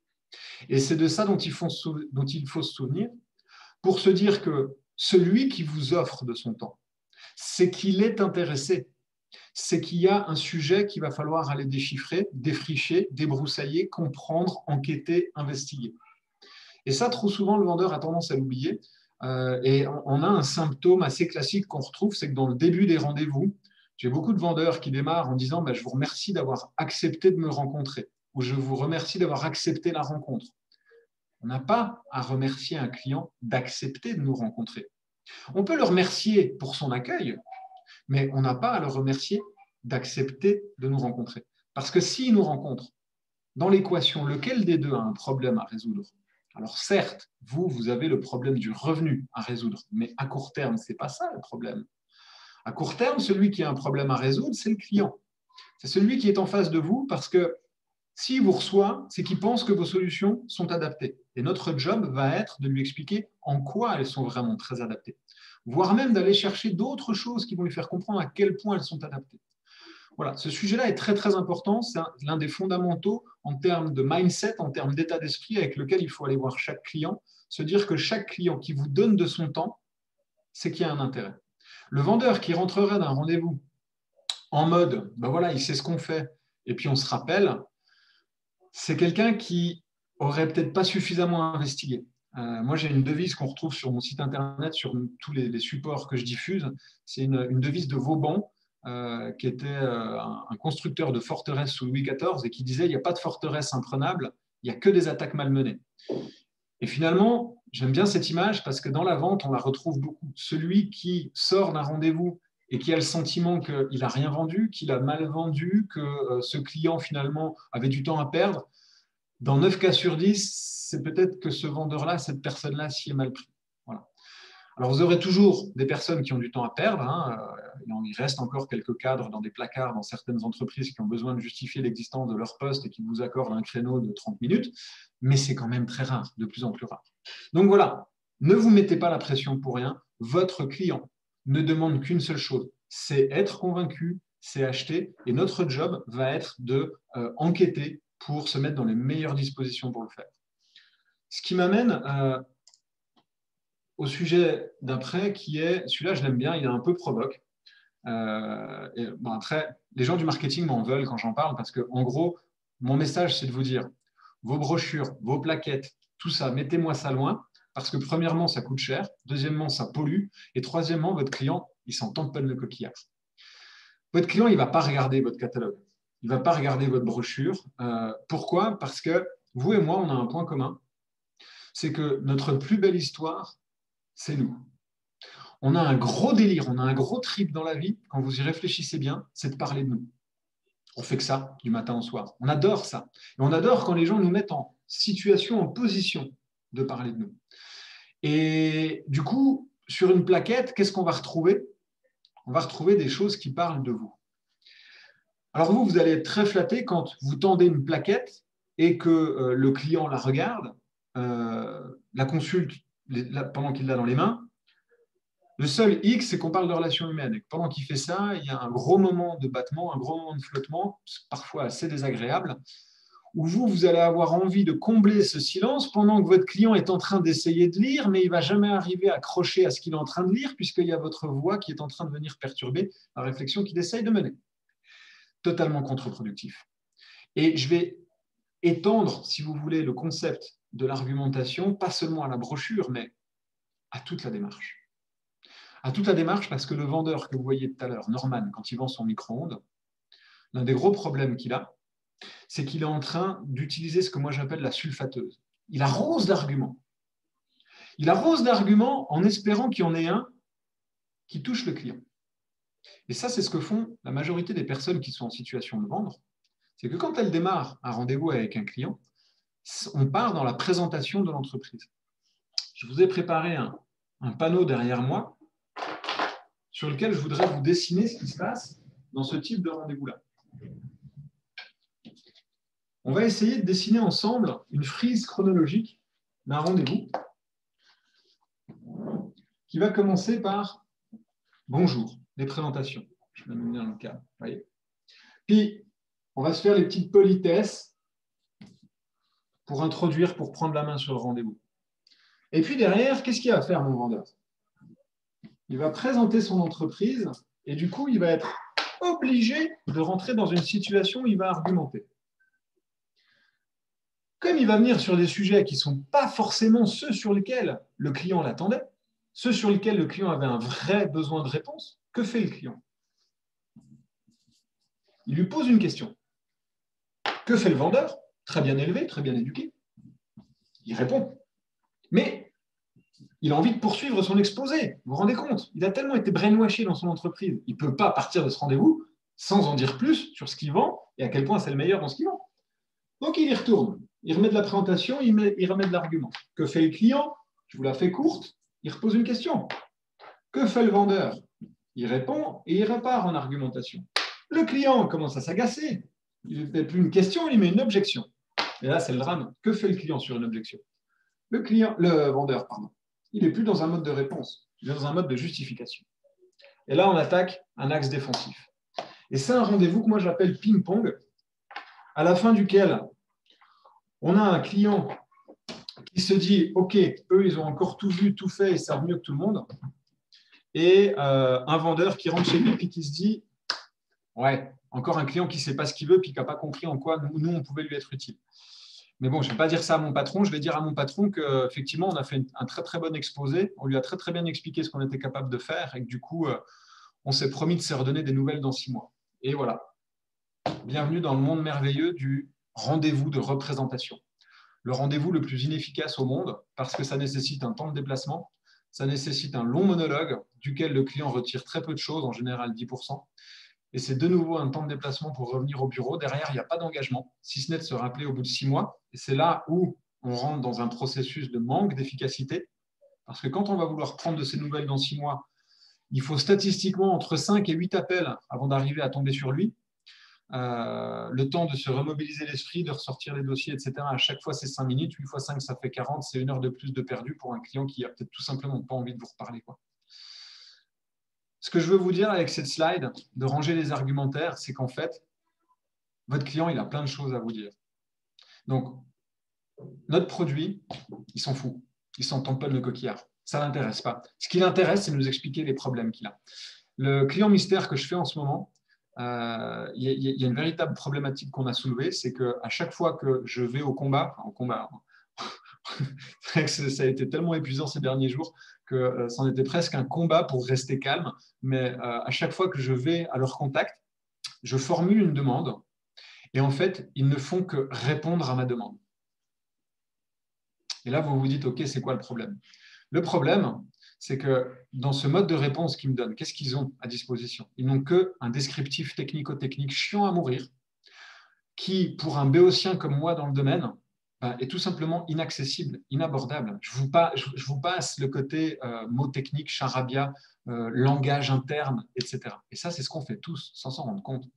Et c'est de ça dont il faut, dont il faut se souvenir pour se dire que celui qui vous offre de son temps, c'est qu'il est intéressé. C'est qu'il y a un sujet qu'il va falloir aller déchiffrer, défricher, débroussailler, comprendre, enquêter, investiguer. Et ça, trop souvent, le vendeur a tendance à l'oublier. Euh, et on a un symptôme assez classique qu'on retrouve, c'est que dans le début des rendez-vous, j'ai beaucoup de vendeurs qui démarrent en disant bah, « je vous remercie d'avoir accepté de me rencontrer » ou « je vous remercie d'avoir accepté la rencontre ». On n'a pas à remercier un client d'accepter de nous rencontrer. On peut le remercier pour son accueil, mais on n'a pas à le remercier d'accepter de nous rencontrer. Parce que s'il nous rencontre, dans l'équation, lequel des deux a un problème à résoudre? Alors certes, vous, vous avez le problème du revenu à résoudre, mais à court terme, ce n'est pas ça le problème. À court terme, celui qui a un problème à résoudre, c'est le client. C'est celui qui est en face de vous parce que s'il vous reçoit, c'est qu'il pense que vos solutions sont adaptées. Et notre job va être de lui expliquer en quoi elles sont vraiment très adaptées, voire même d'aller chercher d'autres choses qui vont lui faire comprendre à quel point elles sont adaptées. Voilà, ce sujet-là est très, très important. C'est l'un des fondamentaux en termes de mindset, en termes d'état d'esprit avec lequel il faut aller voir chaque client, se dire que chaque client qui vous donne de son temps, c'est qu'il y a un intérêt. Le vendeur qui rentrerait d'un rendez-vous en mode, ben voilà, il sait ce qu'on fait, et puis on se rappelle, c'est quelqu'un qui aurait peut-être pas suffisamment investigué. Euh, moi, j'ai une devise qu'on retrouve sur mon site internet, sur tous les, les supports que je diffuse. C'est une, une devise de Vauban, euh, qui était euh, un, un constructeur de forteresses sous Louis quatorze et qui disait « il n'y a pas de forteresse imprenable, il n'y a que des attaques malmenées ». Et finalement, j'aime bien cette image parce que dans la vente, on la retrouve beaucoup. Celui qui sort d'un rendez-vous et qui a le sentiment qu'il n'a rien vendu, qu'il a mal vendu, que euh, ce client finalement avait du temps à perdre, dans neuf cas sur dix, c'est peut-être que ce vendeur-là, cette personne-là s'y est mal pris. Voilà. Alors, vous aurez toujours des personnes qui ont du temps à perdre. Hein. Il reste encore quelques cadres dans des placards dans certaines entreprises qui ont besoin de justifier l'existence de leur poste et qui vous accordent un créneau de trente minutes, mais c'est quand même très rare, de plus en plus rare. Donc voilà, ne vous mettez pas la pression pour rien. Votre client ne demande qu'une seule chose, c'est être convaincu, c'est acheter, et notre job va être de euh, enquêter pour se mettre dans les meilleures dispositions pour le faire. Ce qui m'amène euh, au sujet d'après, qui est, celui-là je l'aime bien, il est un peu provoque. Euh, et, bon, après, les gens du marketing m'en veulent quand j'en parle, parce que en gros, mon message c'est de vous dire, vos brochures, vos plaquettes, tout ça, mettez-moi ça loin, parce que premièrement, ça coûte cher, deuxièmement, ça pollue, et troisièmement, votre client, il s'en tamponne le coquillage. Votre client, il ne va pas regarder votre catalogue, il ne va pas regarder votre brochure. Euh, pourquoi? Parce que vous et moi, on a un point commun, c'est que notre plus belle histoire, c'est nous. On a un gros délire, on a un gros trip dans la vie, quand vous y réfléchissez bien, c'est de parler de nous. On fait que ça du matin au soir. On adore ça. Et on adore quand les gens nous mettent en situation, en position de parler de nous. Et du coup, sur une plaquette, qu'est-ce qu'on va retrouver? On va retrouver des choses qui parlent de vous. Alors vous, vous allez être très flatté quand vous tendez une plaquette et que euh, le client la regarde, euh, la consulte les, la, pendant qu'il l'a dans les mains. Le seul X, c'est qu'on parle de relations humaines. Et pendant qu'il fait ça, il y a un gros moment de battement, un gros moment de flottement, parfois assez désagréable, où vous, vous allez avoir envie de combler ce silence pendant que votre client est en train d'essayer de lire, mais il ne va jamais arriver à accrocher à ce qu'il est en train de lire, puisqu'il y a votre voix qui est en train de venir perturber la réflexion qu'il essaye de mener. Totalement contre-productif. Et je vais étendre, si vous voulez, le concept de l'argumentation, pas seulement à la brochure, mais à toute la démarche. À toute la démarche, parce que le vendeur que vous voyez tout à l'heure, Norman, quand il vend son micro-ondes, l'un des gros problèmes qu'il a, c'est qu'il est en train d'utiliser ce que moi j'appelle la sulfateuse. Il arrose d'arguments. Il arrose d'arguments en espérant qu'il y en ait un qui touche le client. Et ça, c'est ce que font la majorité des personnes qui sont en situation de vendre. C'est que quand elles démarrent un rendez-vous avec un client, on part dans la présentation de l'entreprise. Je vous ai préparé un, un panneau derrière moi sur lequel je voudrais vous dessiner ce qui se passe dans ce type de rendez-vous-là. On va essayer de dessiner ensemble une frise chronologique d'un rendez-vous qui va commencer par « Bonjour », les présentations. Je vais mettre dans le cadre. Voyez. Puis, on va se faire les petites politesses pour introduire, pour prendre la main sur le rendez-vous. Et puis derrière, qu'est-ce qu'il va faire, mon vendeur? Il va présenter son entreprise et du coup, il va être obligé de rentrer dans une situation où il va argumenter. Comme il va venir sur des sujets qui ne sont pas forcément ceux sur lesquels le client l'attendait, ceux sur lesquels le client avait un vrai besoin de réponse, que fait le client? Il lui pose une question. Que fait le vendeur? Très bien élevé, très bien éduqué. Il répond. Mais il a envie de poursuivre son exposé. Vous vous rendez compte? Il a tellement été brainwashé dans son entreprise. Il ne peut pas partir de ce rendez-vous sans en dire plus sur ce qu'il vend et à quel point c'est le meilleur dans ce qu'il vend. Donc, il y retourne. Il remet de la présentation, il, met, il remet de l'argument. Que fait le client? Je vous la fais courte. Il repose une question. Que fait le vendeur? Il répond et il repart en argumentation. Le client commence à s'agacer. Il ne fait plus une question, il met une objection. Et là, c'est le drame. Que fait le client sur une objection? Le client, le vendeur, pardon. Il n'est plus dans un mode de réponse. Il est dans un mode de justification. Et là, on attaque un axe défensif. Et c'est un rendez-vous que moi j'appelle ping-pong, à la fin duquel on a un client qui se dit « Ok, eux, ils ont encore tout vu, tout fait, ils savent mieux que tout le monde. » Et euh, un vendeur qui rentre chez lui et qui se dit « Ouais, encore un client qui ne sait pas ce qu'il veut et qui n'a pas compris en quoi nous, nous, on pouvait lui être utile. » Mais bon, je ne vais pas dire ça à mon patron. Je vais dire à mon patron qu'effectivement, on a fait un très, très bon exposé. On lui a très, très bien expliqué ce qu'on était capable de faire et que du coup, on s'est promis de se redonner des nouvelles dans six mois. Et voilà. Bienvenue dans le monde merveilleux du rendez-vous de représentation. Le rendez-vous le plus inefficace au monde parce que ça nécessite un temps de déplacement, ça nécessite un long monologue duquel le client retire très peu de choses, en général dix pour cent. Et c'est de nouveau un temps de déplacement pour revenir au bureau. Derrière, il n'y a pas d'engagement, si ce n'est de se rappeler au bout de six mois. Et c'est là où on rentre dans un processus de manque d'efficacité. Parce que quand on va vouloir prendre de ces nouvelles dans six mois, il faut statistiquement entre cinq et huit appels avant d'arriver à tomber sur lui. Euh, le temps de se remobiliser l'esprit, de ressortir les dossiers, et cetera. À chaque fois, c'est cinq minutes. huit fois cinq, ça fait quarante. C'est une heure de plus de perdu pour un client qui a peut-être tout simplement pas envie de vous reparler, quoi. Ce que je veux vous dire avec cette slide, de ranger les argumentaires, c'est qu'en fait, votre client, il a plein de choses à vous dire. Donc, notre produit, il s'en fout. Il s'en tamponne le coquillard. Ça ne l'intéresse pas. Ce qui l'intéresse, c'est de nous expliquer les problèmes qu'il a. Le client mystère que je fais en ce moment, euh, il y, y a une véritable problématique qu'on a soulevée, c'est qu'à chaque fois que je vais au combat, en combat, ça a été tellement épuisant ces derniers jours que euh, c'en était presque un combat pour rester calme, mais euh, à chaque fois que je vais à leur contact, je formule une demande et en fait, ils ne font que répondre à ma demande. Et là, vous vous dites, OK, c'est quoi le problème? Le problème, c'est que dans ce mode de réponse qu'ils me donnent, qu'est-ce qu'ils ont à disposition? Ils n'ont qu'un descriptif technico-technique chiant à mourir qui, pour un béotien comme moi dans le domaine, est tout simplement inaccessible, inabordable. Je vous, pas, je, je vous passe le côté euh, mots techniques, charabia, euh, langage interne, et cetera. Et ça, c'est ce qu'on fait tous, sans s'en rendre compte.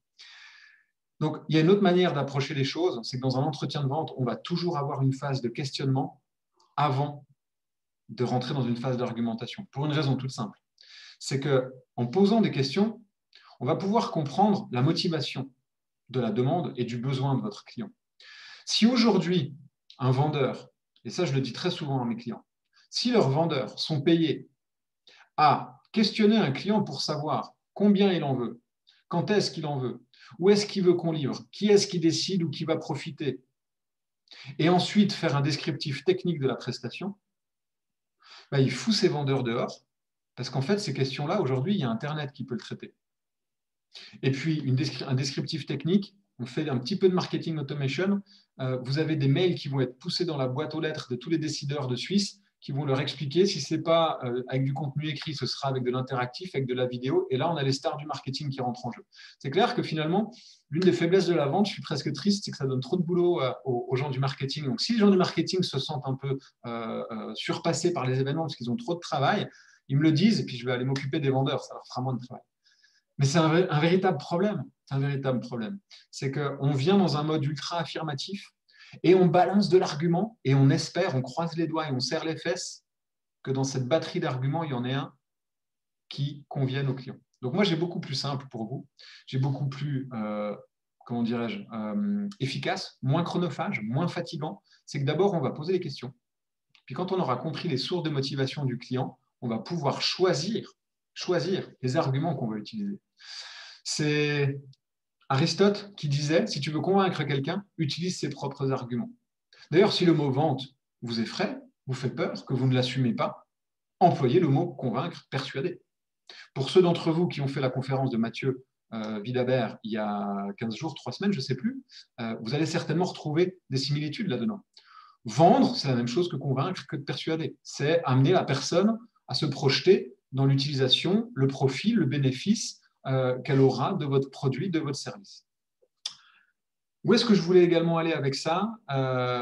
Donc, il y a une autre manière d'approcher les choses, c'est que dans un entretien de vente, on va toujours avoir une phase de questionnement avant de rentrer dans une phase d'argumentation, pour une raison toute simple. C'est qu'en posant des questions, on va pouvoir comprendre la motivation de la demande et du besoin de votre client. Si aujourd'hui, un vendeur, et ça je le dis très souvent à mes clients, si leurs vendeurs sont payés à questionner un client pour savoir combien il en veut, quand est-ce qu'il en veut, où est-ce qu'il veut qu'on livre, qui est-ce qui décide ou qui va profiter, et ensuite faire un descriptif technique de la prestation, ben, il fout ses vendeurs dehors, parce qu'en fait, ces questions-là, aujourd'hui, il y a Internet qui peut le traiter. Et puis, une descri- un descriptif technique, on fait un petit peu de marketing automation, euh, vous avez des mails qui vont être poussés dans la boîte aux lettres de tous les décideurs de Suisse, qui vont leur expliquer, si ce n'est pas euh, avec du contenu écrit, ce sera avec de l'interactif, avec de la vidéo, et là, on a les stars du marketing qui rentrent en jeu. C'est clair que finalement, l'une des faiblesses de la vente, je suis presque triste, c'est que ça donne trop de boulot euh, aux, aux gens du marketing. Donc, si les gens du marketing se sentent un peu euh, euh, surpassés par les événements parce qu'ils ont trop de travail, ils me le disent, et puis je vais aller m'occuper des vendeurs, ça leur fera moins de travail. Mais c'est un, un véritable problème. C'est un véritable problème. C'est qu'on vient dans un mode ultra affirmatif et on balance de l'argument et on espère, on croise les doigts et on serre les fesses que dans cette batterie d'arguments, il y en ait un qui convienne au client. Donc moi, j'ai beaucoup plus simple pour vous. J'ai beaucoup plus, euh, comment dirais-je, euh, efficace, moins chronophage, moins fatigant. C'est que d'abord, on va poser les questions. Puis quand on aura compris les sources de motivation du client, on va pouvoir choisir, choisir les arguments qu'on va utiliser. C'est Aristote qui disait, si tu veux convaincre quelqu'un, utilise ses propres arguments. D'ailleurs, si le mot vente vous effraie, vous fait peur, que vous ne l'assumez pas, employez le mot convaincre, persuader. Pour ceux d'entre vous qui ont fait la conférence de Mathieu euh, Vidabert il y a quinze jours, trois semaines, je ne sais plus, euh, vous allez certainement retrouver des similitudes là-dedans. Vendre, c'est la même chose que convaincre, que de persuader. C'est amener la personne à se projeter dans l'utilisation, le profit, le bénéfice euh, qu'elle aura de votre produit, de votre service. Où est-ce que je voulais également aller avec ça euh,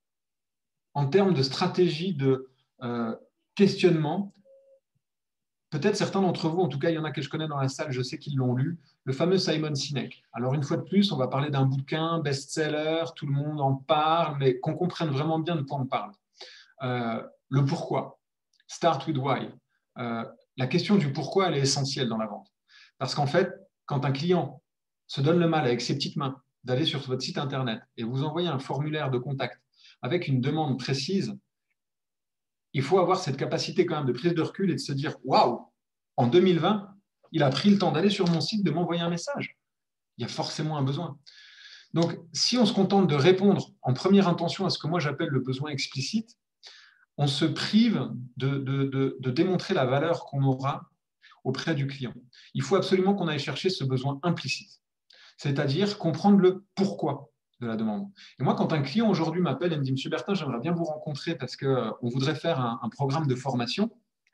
en termes de stratégie de euh, questionnement? Peut-être certains d'entre vous, en tout cas, il y en a que je connais dans la salle, je sais qu'ils l'ont lu, le fameux Simon Sinek. Alors, une fois de plus, on va parler d'un bouquin best-seller, tout le monde en parle, mais qu'on comprenne vraiment bien de quoi on parle. Euh, le pourquoi. Start with why. Euh, la question du pourquoi, elle est essentielle dans la vente. Parce qu'en fait, quand un client se donne le mal avec ses petites mains d'aller sur votre site Internet et vous envoyer un formulaire de contact avec une demande précise, il faut avoir cette capacité quand même de prise de recul et de se dire « Waouh, en deux mille vingt, il a pris le temps d'aller sur mon site, de m'envoyer un message. » Il y a forcément un besoin. Donc, si on se contente de répondre en première intention à ce que moi j'appelle le besoin explicite, on se prive de, de, de, de démontrer la valeur qu'on aura auprès du client. Il faut absolument qu'on aille chercher ce besoin implicite, c'est-à-dire comprendre le pourquoi de la demande. Et moi, quand un client aujourd'hui m'appelle et me dit « Monsieur Bertin, j'aimerais bien vous rencontrer parce qu'on voudrait faire un, un programme de formation »,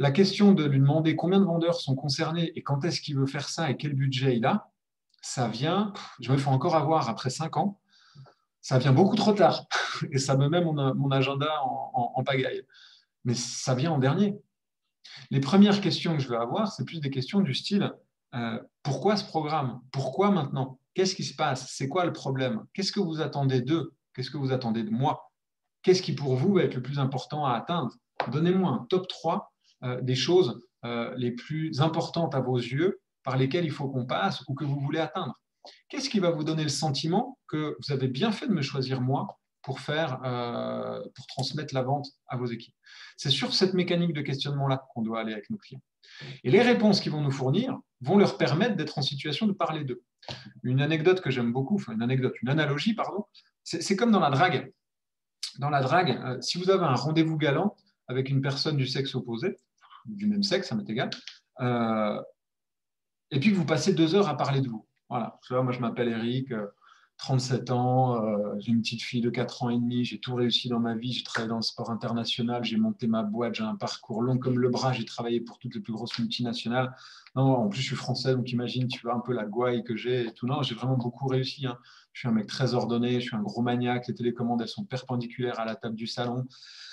La question de lui demander combien de vendeurs sont concernés et quand est-ce qu'il veut faire ça et quel budget il a, ça vient, je me fais encore avoir après cinq ans, ça vient beaucoup trop tard et ça me met mon, mon agenda en, en, en pagaille. Mais ça vient en dernier. Les premières questions que je vais avoir, c'est plus des questions du style euh, pourquoi ce programme? Pourquoi maintenant? Qu'est-ce qui se passe? C'est quoi le problème? Qu'est-ce que vous attendez d'eux? Qu'est-ce que vous attendez de moi? Qu'est-ce qui pour vous va être le plus important à atteindre? Donnez-moi un top trois euh, des choses euh, les plus importantes à vos yeux par lesquelles il faut qu'on passe ou que vous voulez atteindre. Qu'est-ce qui va vous donner le sentiment que vous avez bien fait de me choisir moi pour, faire, euh, pour transmettre la vente à vos équipes? C'est sur cette mécanique de questionnement-là qu'on doit aller avec nos clients. Et les réponses qu'ils vont nous fournir vont leur permettre d'être en situation de parler d'eux. Une anecdote que j'aime beaucoup, enfin une anecdote, une analogie, pardon, c'est, c'est comme dans la drague. Dans la drague, euh, si vous avez un rendez-vous galant avec une personne du sexe opposé, du même sexe, ça m'est égal, euh, et puis que vous passez deux heures à parler de vous. Voilà, moi je m'appelle Eric, euh, trente-sept ans, euh, j'ai une petite fille de quatre ans et demi, j'ai tout réussi dans ma vie, j'ai travaillé dans le sport international, j'ai monté ma boîte, j'ai un parcours long comme le bras, j'ai travaillé pour toutes les plus grosses multinationales. Non, en plus je suis français, donc imagine, tu vois un peu la gouaille que j'ai et tout. Non, j'ai vraiment beaucoup réussi. Hein. Je suis un mec très ordonné, je suis un gros maniaque, les télécommandes, elles sont perpendiculaires à la table du salon.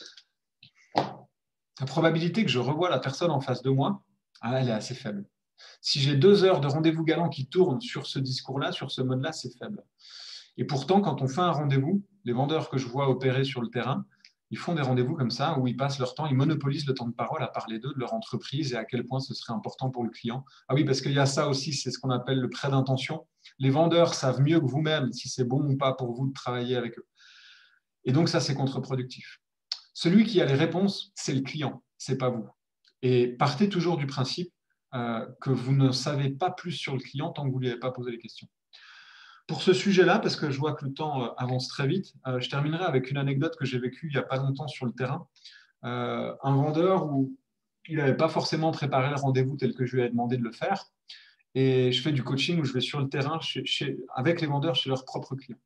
La probabilité que je revoie la personne en face de moi, ah, elle est assez faible. Si j'ai deux heures de rendez-vous galant qui tournent sur ce discours-là, sur ce mode-là, c'est faible. Et pourtant, quand on fait un rendez-vous, les vendeurs que je vois opérer sur le terrain, ils font des rendez-vous comme ça, où ils passent leur temps, ils monopolisent le temps de parole à parler d'eux, de leur entreprise et à quel point ce serait important pour le client. Ah oui, parce qu'il y a ça aussi, c'est ce qu'on appelle le prêt d'intention. Les vendeurs savent mieux que vous-même si c'est bon ou pas pour vous de travailler avec eux. Et donc ça, c'est contre-productif. Celui qui a les réponses, c'est le client, c'est pas vous. Et partez toujours du principe euh, que vous ne savez pas plus sur le client tant que vous ne lui avez pas posé les questions. Pour ce sujet-là, parce que je vois que le temps avance très vite, euh, je terminerai avec une anecdote que j'ai vécue il n'y a pas longtemps sur le terrain. Euh, un vendeur où il n'avait pas forcément préparé le rendez-vous tel que je lui avais demandé de le faire. Et je fais du coaching où je vais sur le terrain chez, chez, avec les vendeurs chez leurs propres clients.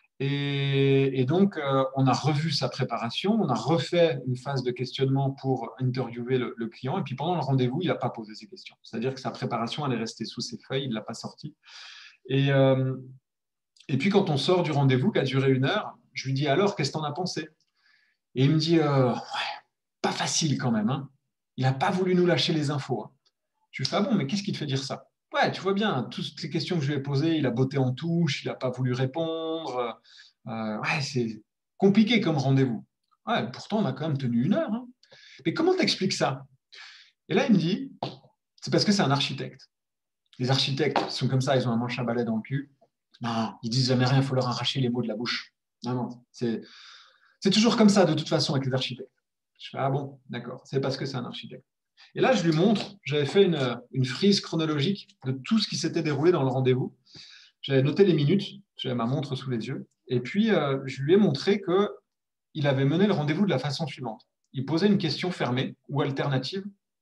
Et, et donc, euh, on a revu sa préparation, on a refait une phase de questionnement pour interviewer le, le client. Et puis pendant le rendez-vous, il n'a pas posé ses questions. C'est-à-dire que sa préparation, elle est restée sous ses feuilles, il ne l'a pas sortie. Et... Euh, Et puis, quand on sort du rendez-vous qui a duré une heure, je lui dis alors, qu'est-ce que tu en as pensé? Et il me dit, euh, ouais, pas facile quand même. Hein. Il n'a pas voulu nous lâcher les infos. Hein. Je lui fais, ah bon, mais qu'est-ce qui te fait dire ça? Ouais, tu vois bien, toutes les questions que je lui ai posées, il a botté en touche, il n'a pas voulu répondre. Euh, ouais, c'est compliqué comme rendez-vous. Ouais, pourtant, on a quand même tenu une heure. Hein. Mais comment t'expliques ça? Et là, il me dit, c'est parce que c'est un architecte. Les architectes sont comme ça, ils ont un manche à balai dans le cul. Non, ils disent jamais rien, il faut leur arracher les mots de la bouche. Non, non, c'est, c'est toujours comme ça de toute façon avec les architectes. Je fais, ah bon, d'accord, c'est parce que c'est un architecte. Et là, je lui montre, j'avais fait une, une frise chronologique de tout ce qui s'était déroulé dans le rendez-vous. J'avais noté les minutes, j'avais ma montre sous les yeux, et puis euh, je lui ai montré qu'il avait mené le rendez-vous de la façon suivante. Il posait une question fermée ou alternative,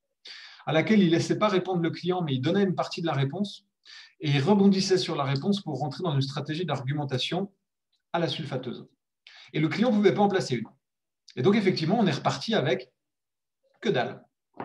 à laquelle il ne laissait pas répondre le client, mais il donnait une partie de la réponse, et il rebondissait sur la réponse pour rentrer dans une stratégie d'argumentation à la sulfateuse. Et le client ne pouvait pas en placer une. Et donc, effectivement, on est reparti avec que dalle.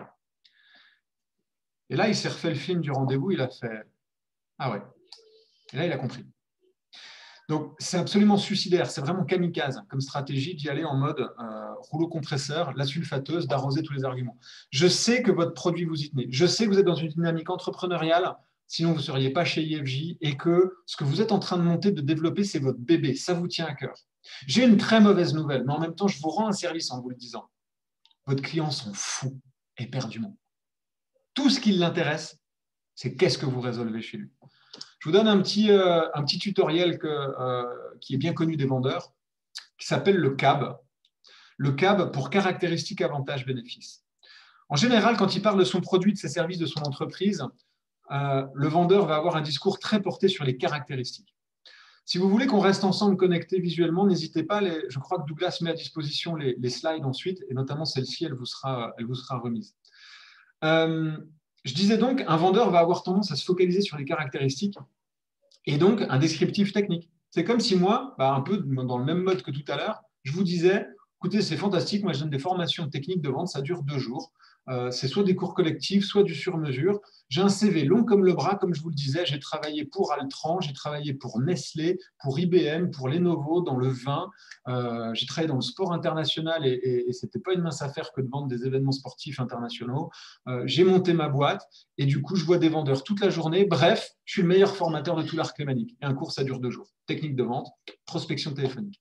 Et là, il s'est refait le film du rendez-vous, il a fait « Ah ouais ». Et là, il a compris. Donc, c'est absolument suicidaire, c'est vraiment kamikaze comme stratégie d'y aller en mode euh, rouleau compresseur, la sulfateuse, d'arroser tous les arguments. Je sais que votre produit vous y tenez. Je sais que vous êtes dans une dynamique entrepreneuriale, sinon vous ne seriez pas chez I F J, et que ce que vous êtes en train de monter, de développer, c'est votre bébé. Ça vous tient à cœur. J'ai une très mauvaise nouvelle, mais en même temps, je vous rends un service en vous le disant. Votre client s'en fout éperdument. Tout ce qui l'intéresse, c'est qu'est-ce que vous résolvez chez lui. Je vous donne un petit, euh, un petit tutoriel que, euh, qui est bien connu des vendeurs, qui s'appelle le C A B. Le C A B pour caractéristiques, avantages, bénéfices. En général, quand il parle de son produit, de ses services, de son entreprise, euh, le vendeur va avoir un discours très porté sur les caractéristiques. Si vous voulez qu'on reste ensemble connectés visuellement, n'hésitez pas. Les, je crois que Douglas met à disposition les, les slides ensuite, et notamment celle-ci, elle vous sera, elle vous sera remise. Euh, je disais donc, un vendeur va avoir tendance à se focaliser sur les caractéristiques et donc un descriptif technique. C'est comme si moi, bah, un peu dans le même mode que tout à l'heure, je vous disais, écoutez, c'est fantastique, moi je donne des formations techniques de vente, ça dure deux jours. Euh, c'est soit des cours collectifs, soit du sur-mesure. J'ai un C V long comme le bras, comme je vous le disais. J'ai travaillé pour Altran, j'ai travaillé pour Nestlé, pour I B M, pour Lenovo, dans le vin. Euh, j'ai travaillé dans le sport international et, et, et ce n'était pas une mince affaire que de vendre des événements sportifs internationaux. Euh, j'ai monté ma boîte et du coup, je vois des vendeurs toute la journée. Bref, je suis le meilleur formateur de tout l'arc lémanique. Et un cours, ça dure deux jours. Technique de vente, prospection téléphonique.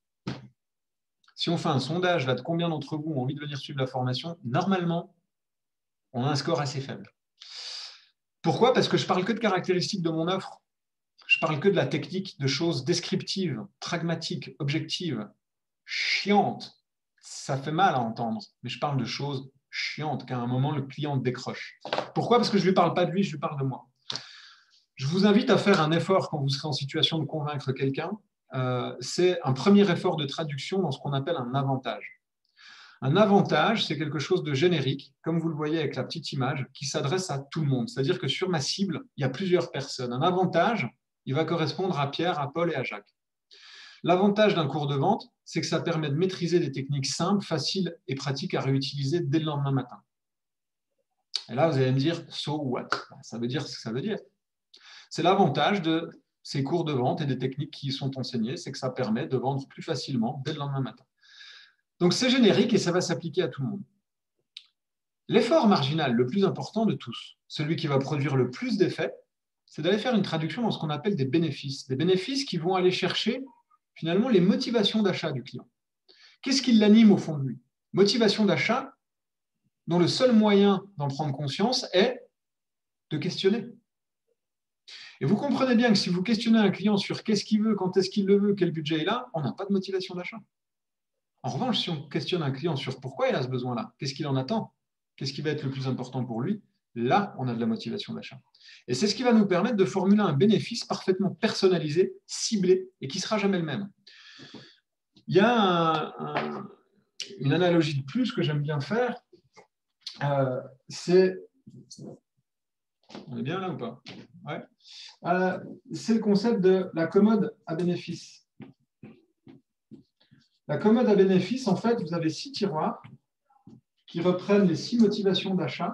Si on fait un sondage là, de combien d'entre vous ont envie de venir suivre la formation, normalement, on a un score assez faible. Pourquoi? Parce que je ne parle que de caractéristiques de mon offre. Je parle que de la technique, de choses descriptives, pragmatiques, objectives, chiantes. Ça fait mal à entendre, mais je parle de choses chiantes qu'à un moment, le client décroche. Pourquoi? Parce que je ne lui parle pas de lui, je lui parle de moi. Je vous invite à faire un effort quand vous serez en situation de convaincre quelqu'un. Euh, c'est un premier effort de traduction dans ce qu'on appelle un avantage. Un avantage, c'est quelque chose de générique, comme vous le voyez avec la petite image, qui s'adresse à tout le monde. C'est-à-dire que sur ma cible, il y a plusieurs personnes. Un avantage, il va correspondre à Pierre, à Paul et à Jacques. L'avantage d'un cours de vente, c'est que ça permet de maîtriser des techniques simples, faciles et pratiques à réutiliser dès le lendemain matin. Et là, vous allez me dire, so what? Ça veut dire ce que ça veut dire. C'est l'avantage de ces cours de vente et des techniques qui y sont enseignées, c'est que ça permet de vendre plus facilement dès le lendemain matin. Donc, c'est générique et ça va s'appliquer à tout le monde. L'effort marginal le plus important de tous, celui qui va produire le plus d'effets, c'est d'aller faire une traduction dans ce qu'on appelle des bénéfices. Des bénéfices qui vont aller chercher finalement les motivations d'achat du client. Qu'est-ce qui l'anime au fond de lui? Motivation d'achat dont le seul moyen d'en prendre conscience est de questionner. Et vous comprenez bien que si vous questionnez un client sur qu'est-ce qu'il veut, quand est-ce qu'il le veut, quel budget il a, on n'a pas de motivation d'achat. En revanche, si on questionne un client sur pourquoi il a ce besoin-là, qu'est-ce qu'il en attend, qu'est-ce qui va être le plus important pour lui, là, on a de la motivation d'achat. Et c'est ce qui va nous permettre de formuler un bénéfice parfaitement personnalisé, ciblé, et qui ne sera jamais le même. Il y a un, un, une analogie de plus que j'aime bien faire, euh, c'est... On est bien là ou pas? Ouais. Euh, c'est le concept de la commode à bénéfice. La commode à bénéfice, en fait, vous avez six tiroirs qui reprennent les six motivations d'achat.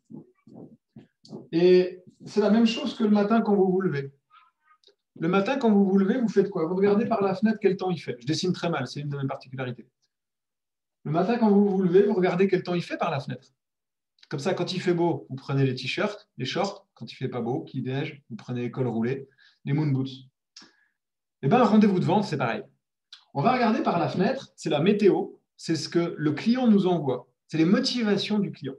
Et c'est la même chose que le matin quand vous vous levez. Le matin, quand vous vous levez, vous faites quoi? Vous regardez par la fenêtre quel temps il fait. Je dessine très mal, c'est une de mes particularités. Le matin, quand vous vous levez, vous regardez quel temps il fait par la fenêtre. Comme ça, quand il fait beau, vous prenez les t-shirts, les shorts. Quand il ne fait pas beau, qu'il neige, vous prenez les cols roulés, les moon boots. Eh bien, un rendez-vous de vente, c'est pareil. On va regarder par la fenêtre, c'est la météo, c'est ce que le client nous envoie. C'est les motivations du client.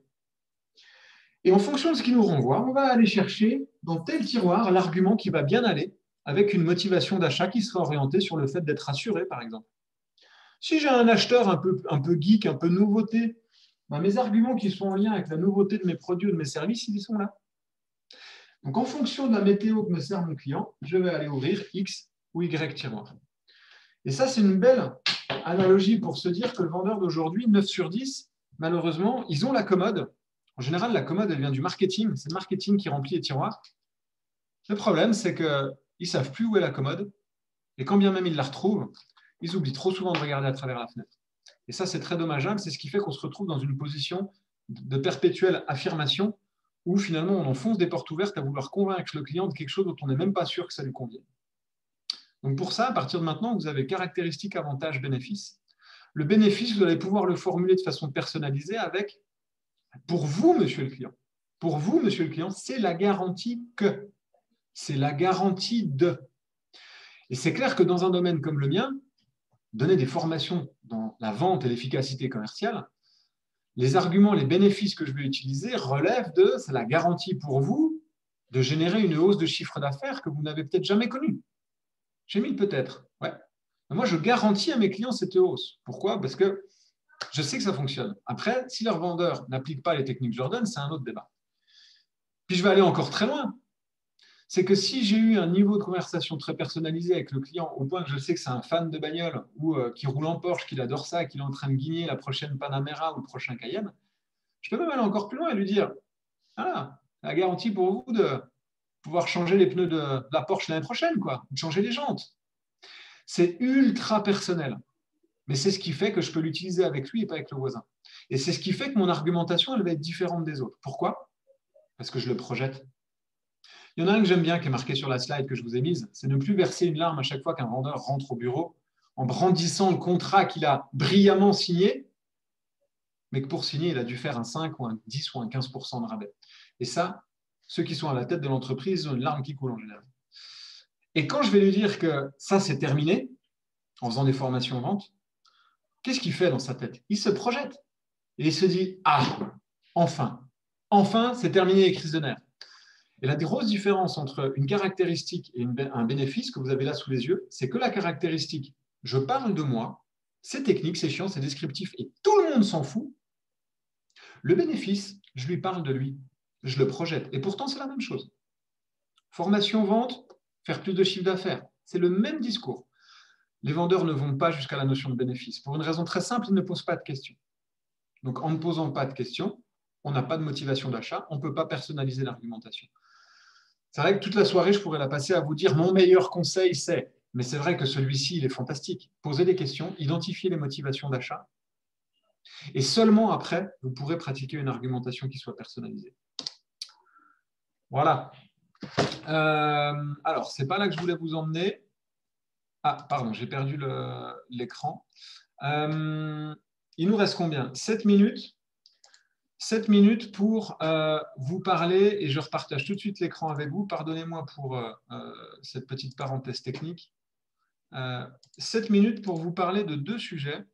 Et en fonction de ce qu'il nous renvoie, on va aller chercher dans tel tiroir l'argument qui va bien aller avec une motivation d'achat qui sera orientée sur le fait d'être rassuré, par exemple. Si j'ai un acheteur un peu, un peu geek, un peu nouveauté, ben mes arguments qui sont en lien avec la nouveauté de mes produits ou de mes services, ils sont là. Donc, en fonction de la météo que me sert mon client, je vais aller ouvrir X ou Y tiroir. Et ça, c'est une belle analogie pour se dire que le vendeur d'aujourd'hui, neuf sur dix, malheureusement, ils ont la commode. En général, la commode, elle vient du marketing. C'est le marketing qui remplit les tiroirs. Le problème, c'est qu'ils ne savent plus où est la commode. Et quand bien même ils la retrouvent, ils oublient trop souvent de regarder à travers la fenêtre. Et ça, c'est très dommageable. C'est ce qui fait qu'on se retrouve dans une position de perpétuelle affirmation où finalement, on enfonce des portes ouvertes à vouloir convaincre le client de quelque chose dont on n'est même pas sûr que ça lui convienne. Donc pour ça, à partir de maintenant, vous avez caractéristiques, avantages, bénéfices. Le bénéfice, vous allez pouvoir le formuler de façon personnalisée avec, pour vous, monsieur le client, pour vous, monsieur le client, c'est la garantie que, c'est la garantie de. Et c'est clair que dans un domaine comme le mien, donner des formations dans la vente et l'efficacité commerciale, les arguments, les bénéfices que je vais utiliser relèvent de, c'est la garantie pour vous de générer une hausse de chiffre d'affaires que vous n'avez peut-être jamais connue. J'ai mis peut-être, ouais. Moi, je garantis à mes clients cette hausse. Pourquoi? Parce que je sais que ça fonctionne. Après, si leur vendeur n'applique pas les techniques que je leur donne, c'est un autre débat. Puis je vais aller encore très loin. C'est que si j'ai eu un niveau de conversation très personnalisé avec le client, au point que je sais que c'est un fan de bagnole ou euh, qui roule en Porsche, qu'il adore ça, qu'il est en train de guigner la prochaine Panamera ou le prochain Cayenne, je peux même aller encore plus loin et lui dire « Ah, la garantie pour vous de pouvoir changer les pneus de, de la Porsche l'année prochaine, quoi, de changer les jantes. » C'est ultra personnel. Mais c'est ce qui fait que je peux l'utiliser avec lui et pas avec le voisin. Et c'est ce qui fait que mon argumentation, elle va être différente des autres. Pourquoi? Parce que je le projette. Il y en a un que j'aime bien, qui est marqué sur la slide que je vous ai mise, c'est ne plus verser une larme à chaque fois qu'un vendeur rentre au bureau en brandissant le contrat qu'il a brillamment signé, mais que pour signer, il a dû faire un cinq ou un dix ou un quinze pour cent de rabais. Et ça, ceux qui sont à la tête de l'entreprise ont une larme qui coule en général. Et quand je vais lui dire que ça, c'est terminé, en faisant des formations vente, qu'est-ce qu'il fait dans sa tête? Il se projette. Et il se dit, ah, enfin, enfin, c'est terminé les crises de nerfs. Et la grosse différence entre une caractéristique et une, un bénéfice que vous avez là sous les yeux, c'est que la caractéristique, je parle de moi, c'est technique, c'est chiant, c'est descriptif, et tout le monde s'en fout. Le bénéfice, je lui parle de lui, je le projette. Et pourtant, c'est la même chose. Formation, vente, faire plus de chiffre d'affaires, c'est le même discours. Les vendeurs ne vont pas jusqu'à la notion de bénéfice. Pour une raison très simple, ils ne posent pas de questions. Donc, en ne posant pas de questions, on n'a pas de motivation d'achat, on ne peut pas personnaliser l'argumentation. C'est vrai que toute la soirée, je pourrais la passer à vous dire mon meilleur conseil, c'est, mais c'est vrai que celui-ci, il est fantastique. Posez des questions, identifiez les motivations d'achat, et seulement après, vous pourrez pratiquer une argumentation qui soit personnalisée. Voilà. Euh, alors, ce n'est pas là que je voulais vous emmener. Ah, pardon, j'ai perdu l'écran. Euh, il nous reste combien? sept minutes. sept minutes pour euh, vous parler, et je repartage tout de suite l'écran avec vous. Pardonnez-moi pour euh, cette petite parenthèse technique. Euh, sept minutes pour vous parler de deux sujets.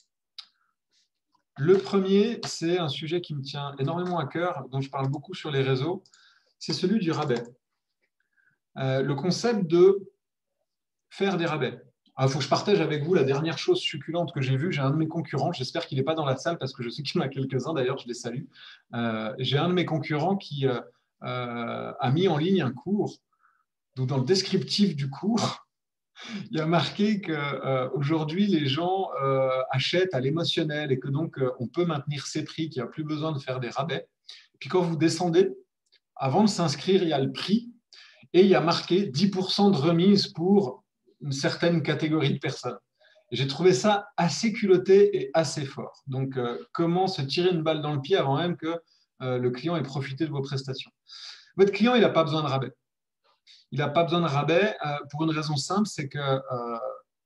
Le premier, c'est un sujet qui me tient énormément à cœur, dont je parle beaucoup sur les réseaux, c'est celui du rabais. Euh, le concept de faire des rabais. Il faut que je partage avec vous la dernière chose succulente que j'ai vue. J'ai un de mes concurrents, j'espère qu'il n'est pas dans la salle parce que je sais qu'il y en a quelques-uns, d'ailleurs, je les salue. Euh, j'ai un de mes concurrents qui euh, euh, a mis en ligne un cours. Donc, dans le descriptif du cours, il y a marqué qu'aujourd'hui, euh, les gens euh, achètent à l'émotionnel et que donc euh, on peut maintenir ses prix, qu'il n'y a plus besoin de faire des rabais. Et puis quand vous descendez, avant de s'inscrire, il y a le prix et il y a marqué dix pour cent de remise pour une certaine catégorie de personnes. J'ai trouvé ça assez culotté et assez fort. Donc, euh, comment se tirer une balle dans le pied avant même que euh, le client ait profité de vos prestations? Votre client, il n'a pas besoin de rabais. Il n'a pas besoin de rabais euh, pour une raison simple, c'est que euh,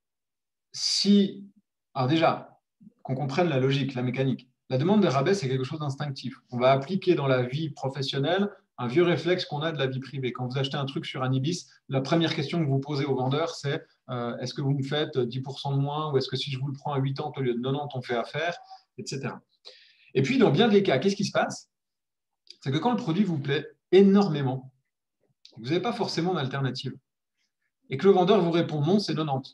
si... Alors déjà, qu'on comprenne la logique, la mécanique. La demande de rabais, c'est quelque chose d'instinctif. On va appliquer dans la vie professionnelle un vieux réflexe qu'on a de la vie privée. Quand vous achetez un truc sur un Ibis, la première question que vous posez au vendeur, c'est euh, est-ce que vous me faites dix pour cent de moins ou est-ce que si je vous le prends à quatre-vingts au lieu de quatre-vingt-dix, on fait affaire, et cetera. Et puis, dans bien des cas, qu'est-ce qui se passe? C'est que quand le produit vous plaît énormément, vous n'avez pas forcément d'alternative. Et que le vendeur vous répond non, c'est quatre-vingt-dix.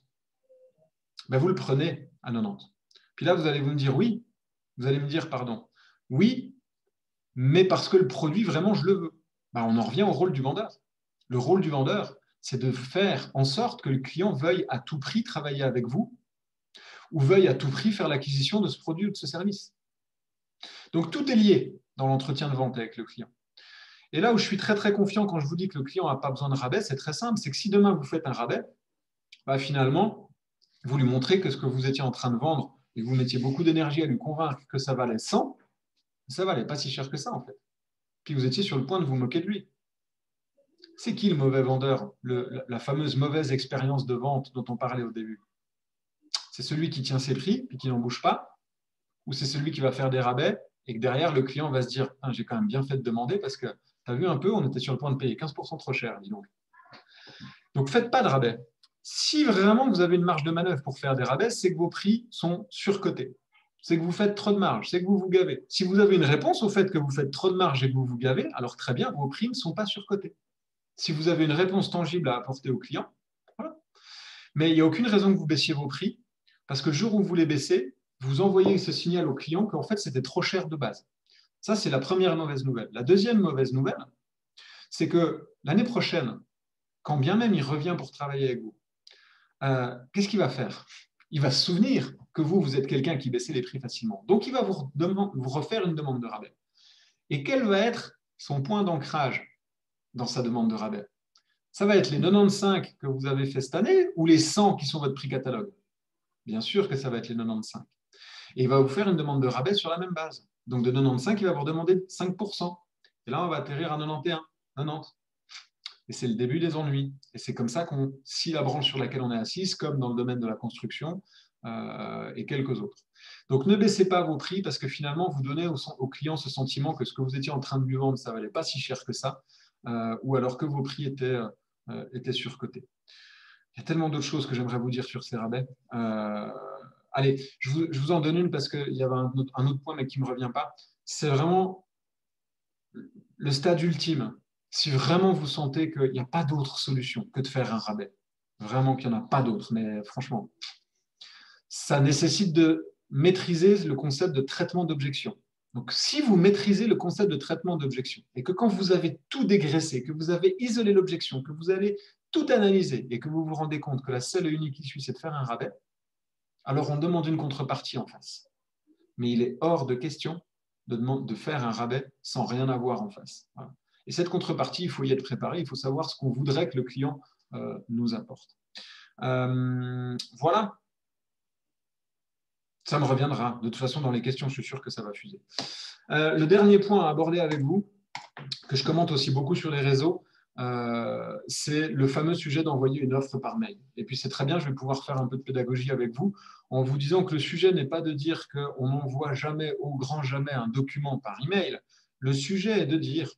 Ben, vous le prenez à quatre-vingt-dix. Puis là, vous allez vous me dire oui. Vous allez me dire pardon. Oui, mais parce que le produit, vraiment, je le veux. Ben, on en revient au rôle du vendeur. Le rôle du vendeur, c'est de faire en sorte que le client veuille à tout prix travailler avec vous ou veuille à tout prix faire l'acquisition de ce produit ou de ce service. Donc, tout est lié dans l'entretien de vente avec le client. Et là où je suis très, très confiant quand je vous dis que le client n'a pas besoin de rabais, c'est très simple. C'est que si demain, vous faites un rabais, ben, finalement, vous lui montrez que ce que vous étiez en train de vendre et que vous mettiez beaucoup d'énergie à lui convaincre que ça valait cent, ça valait pas si cher que ça, en fait. Puis vous étiez sur le point de vous moquer de lui. C'est qui le mauvais vendeur? le, La fameuse mauvaise expérience de vente dont on parlait au début. C'est celui qui tient ses prix et qui n'en bouge pas, ou c'est celui qui va faire des rabais et que derrière, le client va se dire ah, j'ai quand même bien fait de demander parce que tu as vu un peu, on était sur le point de payer quinze pour cent trop cher, dis donc. Donc, faites pas de rabais. Si vraiment vous avez une marge de manœuvre pour faire des rabais, c'est que vos prix sont surcotés. C'est que vous faites trop de marge, c'est que vous vous gavez. Si vous avez une réponse au fait que vous faites trop de marge et que vous vous gavez, alors très bien, vos prix ne sont pas surcotés. Si vous avez une réponse tangible à apporter au client, voilà. Mais il n'y a aucune raison que vous baissiez vos prix, parce que le jour où vous les baissez, vous envoyez ce signal au client qu'en fait, c'était trop cher de base. Ça, c'est la première mauvaise nouvelle. La deuxième mauvaise nouvelle, c'est que l'année prochaine, quand bien même il revient pour travailler avec vous, euh, qu'est-ce qu'il va faire? Il va se souvenir que vous, vous êtes quelqu'un qui baissait les prix facilement. Donc, il va vous, vous refaire une demande de rabais. Et quel va être son point d'ancrage dans sa demande de rabais? Ça va être les quatre-vingt-quinze que vous avez fait cette année ou les cent qui sont votre prix catalogue? Bien sûr que ça va être les quatre-vingt-quinze. Et il va vous faire une demande de rabais sur la même base. Donc de quatre-vingt-quinze, il va vous redemander cinq pour cent. Et là, on va atterrir à quatre-vingt-onze, quatre-vingt-dix. Et c'est le début des ennuis. Et c'est comme ça qu'on scie la branche sur laquelle on est assise, comme dans le domaine de la construction euh, et quelques autres. Donc ne baissez pas vos prix parce que finalement, vous donnez aux, aux clients ce sentiment que ce que vous étiez en train de lui vendre, ça ne valait pas si cher que ça, euh, ou alors que vos prix étaient, euh, étaient surcotés. Il y a tellement d'autres choses que j'aimerais vous dire sur ces rabais. Euh, allez, je vous, je vous en donne une parce qu'il y avait un autre, un autre point mais qui ne me revient pas. C'est vraiment le stade ultime. Si vraiment vous sentez qu'il n'y a pas d'autre solution que de faire un rabais, vraiment qu'il n'y en a pas d'autre, mais franchement, ça nécessite de maîtriser le concept de traitement d'objection. Donc, si vous maîtrisez le concept de traitement d'objection et que quand vous avez tout dégraissé, que vous avez isolé l'objection, que vous avez tout analysé et que vous vous rendez compte que la seule et unique issue, c'est de faire un rabais, alors on demande une contrepartie en face. Mais il est hors de question de, de faire un rabais sans rien avoir en face. Voilà. Et cette contrepartie, il faut y être préparé, il faut savoir ce qu'on voudrait que le client euh, nous apporte. Euh, voilà. Ça me reviendra. De toute façon, dans les questions, je suis sûr que ça va fuser. Euh, le dernier point à aborder avec vous, que je commente aussi beaucoup sur les réseaux, euh, c'est le fameux sujet d'envoyer une offre par mail. Et puis, c'est très bien, je vais pouvoir faire un peu de pédagogie avec vous en vous disant que le sujet n'est pas de dire qu'on n'envoie jamais, au grand jamais, un document par email. Le sujet est de dire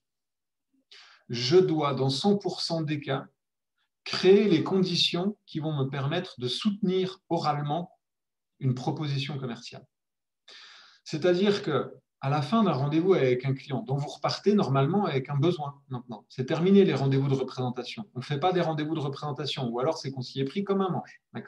je dois, dans cent pour cent des cas, créer les conditions qui vont me permettre de soutenir oralement une proposition commerciale. C'est-à-dire qu'à la fin d'un rendez-vous avec un client, dont vous repartez normalement avec un besoin maintenant, c'est terminé les rendez-vous de représentation. On ne fait pas des rendez-vous de représentation, ou alors c'est qu'on s'y est pris comme un manche. D'accord ?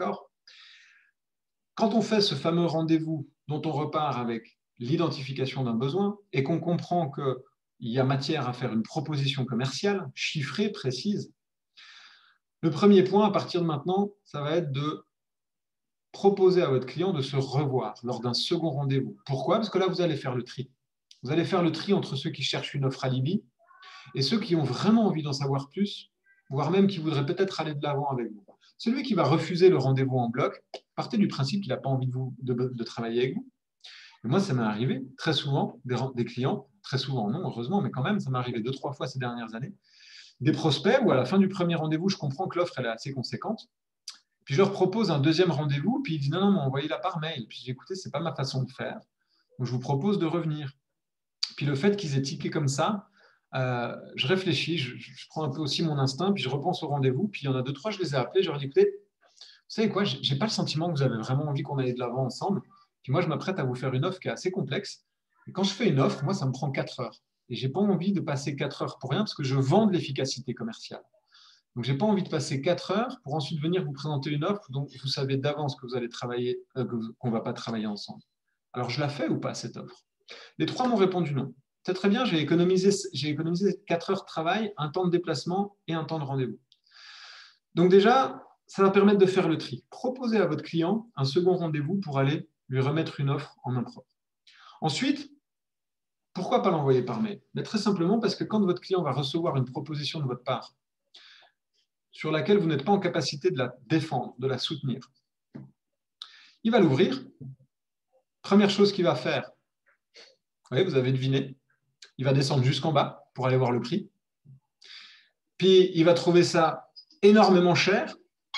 Quand on fait ce fameux rendez-vous dont on repart avec l'identification d'un besoin et qu'on comprend que il y a matière à faire une proposition commerciale, chiffrée, précise. Le premier point, à partir de maintenant, ça va être de proposer à votre client de se revoir lors d'un second rendez-vous. Pourquoi ? Parce que là, vous allez faire le tri. Vous allez faire le tri entre ceux qui cherchent une offre alibi et ceux qui ont vraiment envie d'en savoir plus, voire même qui voudraient peut-être aller de l'avant avec vous. Celui qui va refuser le rendez-vous en bloc, partez du principe qu'il n'a pas envie de, vous, de, de travailler avec vous. Et moi, ça m'est arrivé très souvent, des, des clients, très souvent non, heureusement, mais quand même, ça m'est arrivé deux, trois fois ces dernières années, des prospects où à la fin du premier rendez-vous, je comprends que l'offre elle est assez conséquente, puis je leur propose un deuxième rendez-vous, puis ils disent non, non, mais envoyez-la par mail. Puis je dis écoutez, ce n'est pas ma façon de faire, donc je vous propose de revenir. Puis le fait qu'ils aient tiqué comme ça, euh, je réfléchis, je, je prends un peu aussi mon instinct, puis je repense au rendez-vous, puis il y en a deux, trois, je les ai appelés, je leur ai dit écoutez, vous savez quoi, je n'ai pas le sentiment que vous avez vraiment envie qu'on aille de l'avant ensemble. Puis moi, je m'apprête à vous faire une offre qui est assez complexe. Et quand je fais une offre, moi, ça me prend quatre heures. Et je n'ai pas envie de passer quatre heures pour rien parce que je vends de l'efficacité commerciale. Donc, je n'ai pas envie de passer quatre heures pour ensuite venir vous présenter une offre dont vous savez d'avance que vous allez travailler, euh, qu'on ne va pas travailler ensemble. Alors, je la fais ou pas, cette offre ? Les trois m'ont répondu non. C'est très bien, j'ai économisé, j'ai économisé quatre heures de travail, un temps de déplacement et un temps de rendez-vous. Donc déjà, ça va permettre de faire le tri. Proposez à votre client un second rendez-vous pour aller lui remettre une offre en main propre. Ensuite, pourquoi pas l'envoyer par mail ? Mais très simplement parce que quand votre client va recevoir une proposition de votre part sur laquelle vous n'êtes pas en capacité de la défendre, de la soutenir, il va l'ouvrir. Première chose qu'il va faire, vous voyez, vous avez deviné, il va descendre jusqu'en bas pour aller voir le prix. Puis, il va trouver ça énormément cher.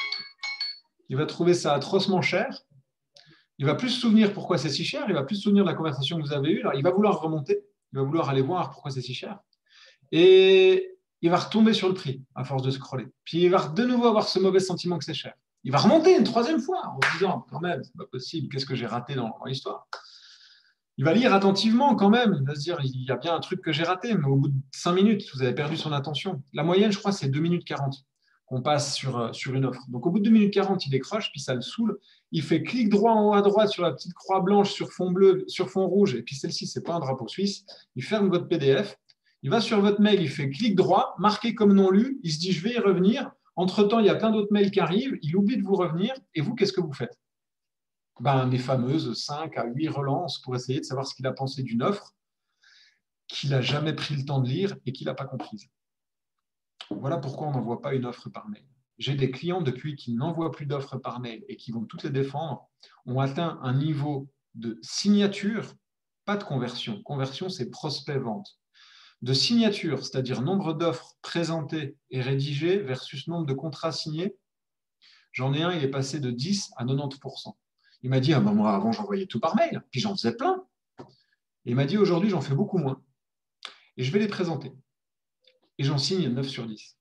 Il va trouver ça atrocement cher. Il va plus se souvenir pourquoi c'est si cher, il va plus se souvenir de la conversation que vous avez eue, alors il va vouloir remonter, il va vouloir aller voir pourquoi c'est si cher, et il va retomber sur le prix à force de scroller. Puis il va de nouveau avoir ce mauvais sentiment que c'est cher. Il va remonter une troisième fois en se disant, quand même, c'est pas possible, qu'est-ce que j'ai raté dans, dans l'histoire ? Il va lire attentivement quand même, il va se dire, il y a bien un truc que j'ai raté, mais au bout de cinq minutes, vous avez perdu son attention. La moyenne, je crois, c'est deux minutes quarante. On passe sur, sur une offre. Donc, au bout de deux minutes quarante, il décroche, puis ça le saoule. Il fait clic droit en haut à droite sur la petite croix blanche sur fond bleu, sur fond rouge, et puis celle-ci, ce n'est pas un drapeau suisse. Il ferme votre P D F. Il va sur votre mail, il fait clic droit, marqué comme non lu. Il se dit, je vais y revenir. Entre-temps, il y a plein d'autres mails qui arrivent. Il oublie de vous revenir. Et vous, qu'est-ce que vous faites ? Ben, les fameuses cinq à huit relances pour essayer de savoir ce qu'il a pensé d'une offre qu'il n'a jamais pris le temps de lire et qu'il n'a pas comprise. Voilà pourquoi on n'envoie pas une offre par mail. j'ai des clients depuis qu'ils n'envoient plus d'offres par mail et qui vont toutes les défendre, ont atteint un niveau de signature, pas de conversion. Conversion, c'est prospect-vente. De signature, c'est-à-dire nombre d'offres présentées et rédigées versus nombre de contrats signés, j'en ai un, il est passé de dix à quatre-vingt-dix pour cent. Il m'a dit, ah ben moi, avant, j'envoyais tout par mail, puis j'en faisais plein. Et il m'a dit, aujourd'hui, j'en fais beaucoup moins. Et je vais les présenter. Et j'en signe neuf sur dix.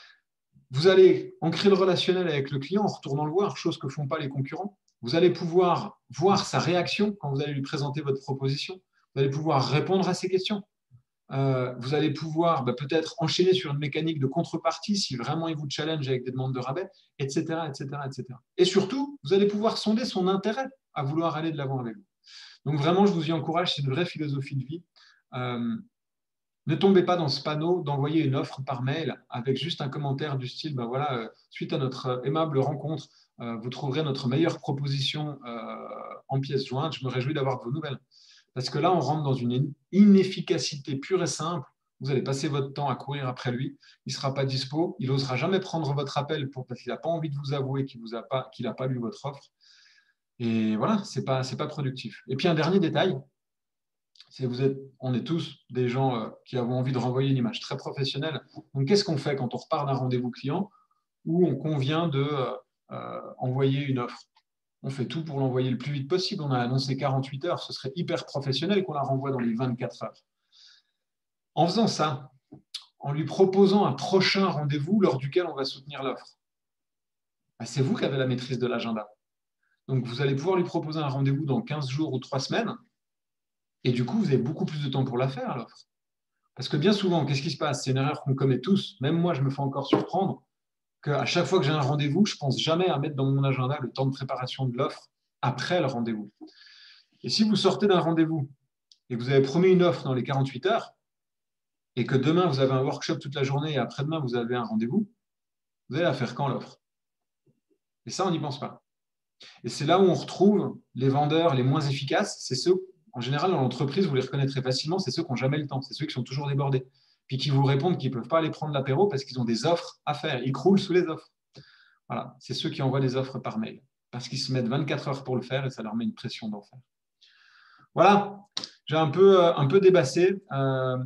Vous allez ancrer le relationnel avec le client en retournant le voir, chose que ne font pas les concurrents. Vous allez pouvoir voir sa réaction quand vous allez lui présenter votre proposition. Vous allez pouvoir répondre à ses questions. Euh, vous allez pouvoir bah, peut-être enchaîner sur une mécanique de contrepartie si vraiment il vous challenge avec des demandes de rabais, et cetera, et cetera, et cetera. Et surtout, vous allez pouvoir sonder son intérêt à vouloir aller de l'avant avec vous. Donc vraiment, je vous y encourage, c'est une vraie philosophie de vie. Euh, ne tombez pas dans ce panneau d'envoyer une offre par mail avec juste un commentaire du style, ben voilà, euh, suite à notre aimable rencontre, euh, vous trouverez notre meilleure proposition euh, en pièce jointe. Je me réjouis d'avoir de vos nouvelles. Parce que là, on rentre dans une inefficacité pure et simple. Vous allez passer votre temps à courir après lui. Il ne sera pas dispo. Il n'osera jamais prendre votre appel pour, parce qu'il n'a pas envie de vous avouer qu'il n'a pas, qu'il n'a pas lu votre offre. Et voilà, ce n'est pas, c'est pas productif. Et puis, un dernier détail, c'est vous êtes, on est tous des gens euh, qui avons envie de renvoyer une image très professionnelle. Donc, qu'est-ce qu'on fait quand on repart d'un rendez-vous client où on convient de euh, euh, envoyer une offre? On fait tout pour l'envoyer le plus vite possible. On a annoncé quarante-huit heures. Ce serait hyper professionnel qu'on la renvoie dans les vingt-quatre heures. En faisant ça, en lui proposant un prochain rendez-vous lors duquel on va soutenir l'offre, ben, c'est vous qui avez la maîtrise de l'agenda. Donc, vous allez pouvoir lui proposer un rendez-vous dans quinze jours ou trois semaines. Et du coup, vous avez beaucoup plus de temps pour la faire, l'offre. Parce que bien souvent, qu'est-ce qui se passe? C'est une erreur qu'on commet tous. Même moi, je me fais encore surprendre. Qu'à chaque fois que j'ai un rendez-vous, je ne pense jamais à mettre dans mon agenda le temps de préparation de l'offre après le rendez-vous. Et si vous sortez d'un rendez-vous et que vous avez promis une offre dans les quarante-huit heures et que demain, vous avez un workshop toute la journée et après-demain, vous avez un rendez-vous, vous allez la faire quand, l'offre? Et ça, on n'y pense pas. Et c'est là où on retrouve les vendeurs les moins efficaces. C'est ceux, en général, dans l'entreprise, vous les reconnaîtrez facilement, c'est ceux qui n'ont jamais le temps, c'est ceux qui sont toujours débordés. Puis qui vous répondent qu'ils ne peuvent pas aller prendre l'apéro parce qu'ils ont des offres à faire. Ils croulent sous les offres. Voilà, c'est ceux qui envoient des offres par mail parce qu'ils se mettent vingt-quatre heures pour le faire et ça leur met une pression d'en faire. Voilà, j'ai un peu, un peu débassé. Euh,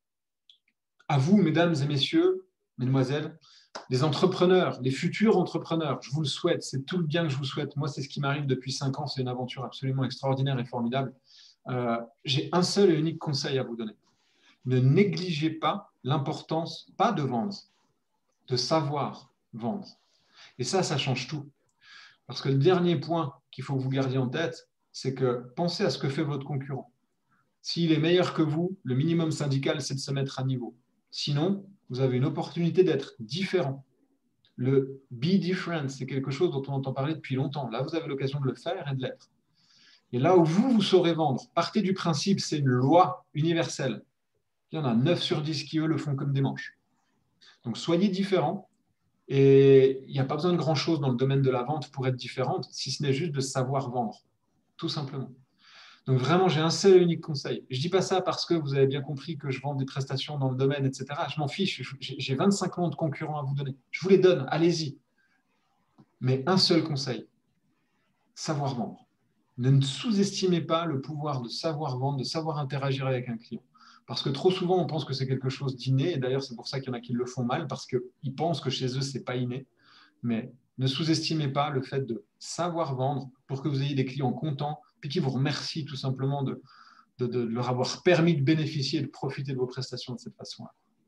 à vous, mesdames et messieurs, mesdemoiselles, les entrepreneurs, les futurs entrepreneurs, je vous le souhaite, c'est tout le bien que je vous souhaite. Moi, c'est ce qui m'arrive depuis cinq ans, c'est une aventure absolument extraordinaire et formidable. Euh, j'ai un seul et unique conseil à vous donner. Ne négligez pas l'importance, pas de vendre, de savoir vendre. Et ça, ça change tout. Parce que le dernier point qu'il faut que vous gardiez en tête, c'est que pensez à ce que fait votre concurrent. S'il est meilleur que vous, le minimum syndical, c'est de se mettre à niveau. Sinon, vous avez une opportunité d'être différent. Le be different, c'est quelque chose dont on entend parler depuis longtemps. Là, vous avez l'occasion de le faire et de l'être. Et là où vous, vous saurez vendre, partez du principe, c'est une loi universelle. Il y en a neuf sur dix qui, eux, le font comme des manches. Donc, soyez différents. Et il n'y a pas besoin de grand-chose dans le domaine de la vente pour être différente, si ce n'est juste de savoir vendre, tout simplement. Donc vraiment, j'ai un seul et unique conseil. Je ne dis pas ça parce que vous avez bien compris que je vends des prestations dans le domaine, et cetera. Je m'en fiche, j'ai vingt-cinq noms de concurrents à vous donner. Je vous les donne, allez-y. Mais un seul conseil, savoir vendre. Ne sous-estimez pas le pouvoir de savoir vendre, de savoir interagir avec un client. Parce que trop souvent, on pense que c'est quelque chose d'inné. Et d'ailleurs, c'est pour ça qu'il y en a qui le font mal, parce qu'ils pensent que chez eux, ce n'est pas inné. Mais ne sous-estimez pas le fait de savoir vendre pour que vous ayez des clients contents, puis qui vous remercient tout simplement de, de, de leur avoir permis de bénéficier et de profiter de vos prestations de cette façon-là.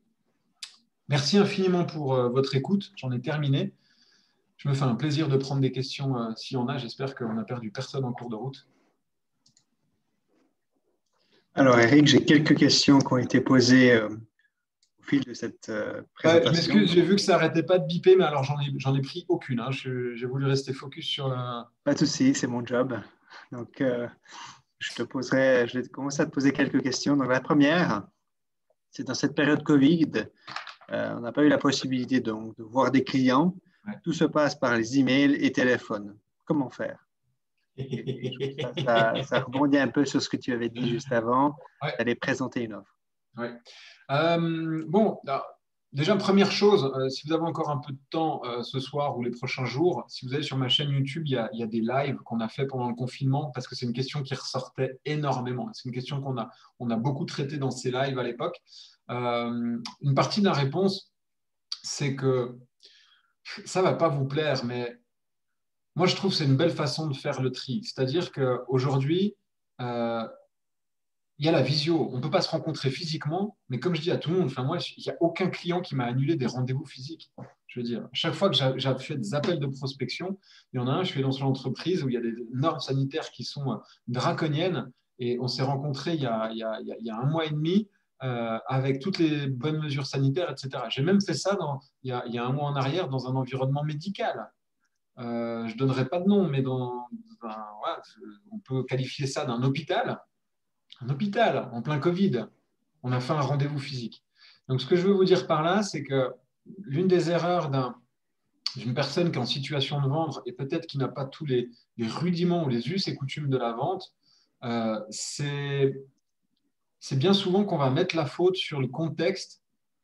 Merci infiniment pour euh, votre écoute. J'en ai terminé. Je me fais un plaisir de prendre des questions euh, s'il y en a. J'espère qu'on n'a perdu personne en cours de route.
Alors, Eric, j'ai quelques questions qui ont été posées euh, au fil de cette euh, présentation.
Ouais, je m'excuse, j'ai vu que ça n'arrêtait pas de biper, mais alors j'en ai, j'en ai pris aucune. Hein. J'ai voulu rester focus sur la…
Pas de souci, c'est mon job. Donc, euh, je te poserai, je vais commencer à te poser quelques questions. Donc, la première, c'est dans cette période Covid, euh, on n'a pas eu la possibilité donc, de voir des clients. Ouais. Tout se passe par les emails et téléphones. Comment faire? Ça, ça, ça rebondit un peu sur ce que tu avais dit juste avant, ouais. D'aller présenter une offre.
Ouais. Euh, bon, déjà, première chose, euh, si vous avez encore un peu de temps euh, ce soir ou les prochains jours, si vous allez sur ma chaîne YouTube, il y a, il y a des lives qu'on a fait pendant le confinement parce que c'est une question qui ressortait énormément. C'est une question qu'on a, on a beaucoup traité dans ces lives à l'époque. Euh, une partie de la réponse, c'est que ça ne va pas vous plaire, mais moi, je trouve que c'est une belle façon de faire le tri. C'est-à-dire qu'aujourd'hui, euh, il y a la visio. On ne peut pas se rencontrer physiquement, mais comme je dis à tout le monde, enfin, moi, il n'y a aucun client qui m'a annulé des rendez-vous physiques. Je veux dire, chaque fois que j'ai fait des appels de prospection, il y en a un, je suis dans une entreprise où il y a des normes sanitaires qui sont draconiennes, et on s'est rencontrés il y a, il y a, il y a un mois et demi euh, avec toutes les bonnes mesures sanitaires, et cetera. J'ai même fait ça dans, il, y a, il y a un mois en arrière dans un environnement médical. Euh, je ne donnerai pas de nom, mais dans, dans, ouais, on peut qualifier ça d'un hôpital. Un hôpital, en plein Covid, on a fait un rendez-vous physique. Donc, ce que je veux vous dire par là, c'est que l'une des erreurs d'un, d'une personne qui est en situation de vendre et peut-être qui n'a pas tous les, les rudiments ou les us et coutumes de la vente, euh, c'est, c'est bien souvent qu'on va mettre la faute sur le contexte,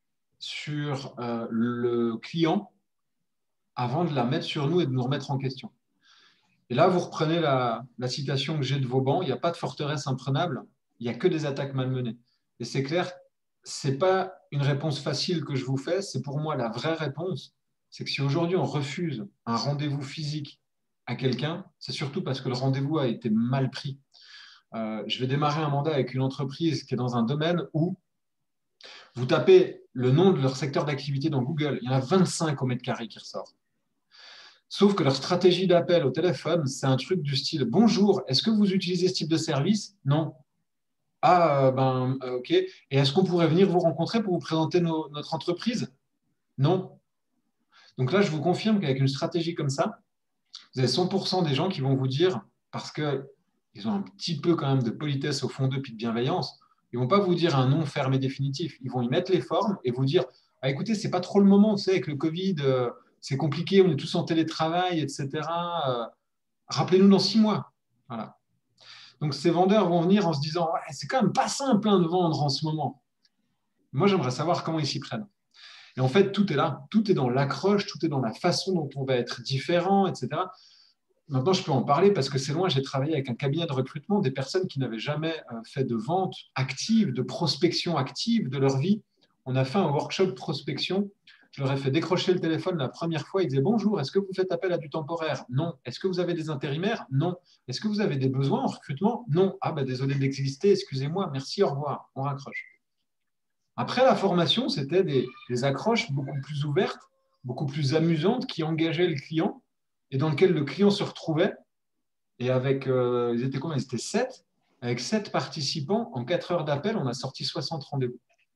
sur euh, le client, avant de la mettre sur nous et de nous remettre en question. Et là, vous reprenez la, la citation que j'ai de Vauban, il n'y a pas de forteresse imprenable, il n'y a que des attaques malmenées. Et c'est clair, ce n'est pas une réponse facile que je vous fais, c'est pour moi la vraie réponse. C'est que si aujourd'hui on refuse un rendez-vous physique à quelqu'un, c'est surtout parce que le rendez-vous a été mal pris. Euh, je vais démarrer un mandat avec une entreprise qui est dans un domaine où vous tapez le nom de leur secteur d'activité dans Google, il y en a vingt-cinq au mètre carré qui ressortent. Sauf que leur stratégie d'appel au téléphone, c'est un truc du style « Bonjour, est-ce que vous utilisez ce type de service ?» Non. « Ah, ben, ok. Et est-ce qu'on pourrait venir vous rencontrer pour vous présenter nos, notre entreprise ?» Non. Donc là, je vous confirme qu'avec une stratégie comme ça, vous avez cent pour cent des gens qui vont vous dire, parce qu'ils ont un petit peu quand même de politesse au fond d'eux puis de bienveillance, ils ne vont pas vous dire un non ferme et définitif. Ils vont y mettre les formes et vous dire ah, « Écoutez, ce n'est pas trop le moment, vous savez, avec le Covid… Euh, c'est compliqué, on est tous en télétravail, et cetera. Euh, rappelez-nous dans six mois. » Voilà. Donc, ces vendeurs vont venir en se disant ouais, c'est quand même pas simple hein, de vendre en ce moment. Moi, j'aimerais savoir comment ils s'y prennent. Et en fait, tout est là. Tout est dans l'accroche, tout est dans la façon dont on va être différent, et cetera. Maintenant, je peux en parler parce que c'est loin. J'ai travaillé avec un cabinet de recrutement, des personnes qui n'avaient jamais fait de vente active, de prospection active de leur vie. On a fait un workshop de prospection. Je leur ai fait décrocher le téléphone la première fois. Ils disaient « Bonjour, est-ce que vous faites appel à du temporaire ?» Non. « Est-ce que vous avez des intérimaires ?» Non. « Est-ce que vous avez des besoins en recrutement ?» Non. « Ah, ben, désolé d'exister, excusez-moi, merci, au revoir. » On raccroche. Après la formation, c'était des, des accroches beaucoup plus ouvertes, beaucoup plus amusantes qui engageaient le client et dans lesquelles le client se retrouvait. Et avec, euh, ils étaient combien ? Ils étaient sept. Avec sept participants, en quatre heures d'appel, on a sorti soixante rendez-vous.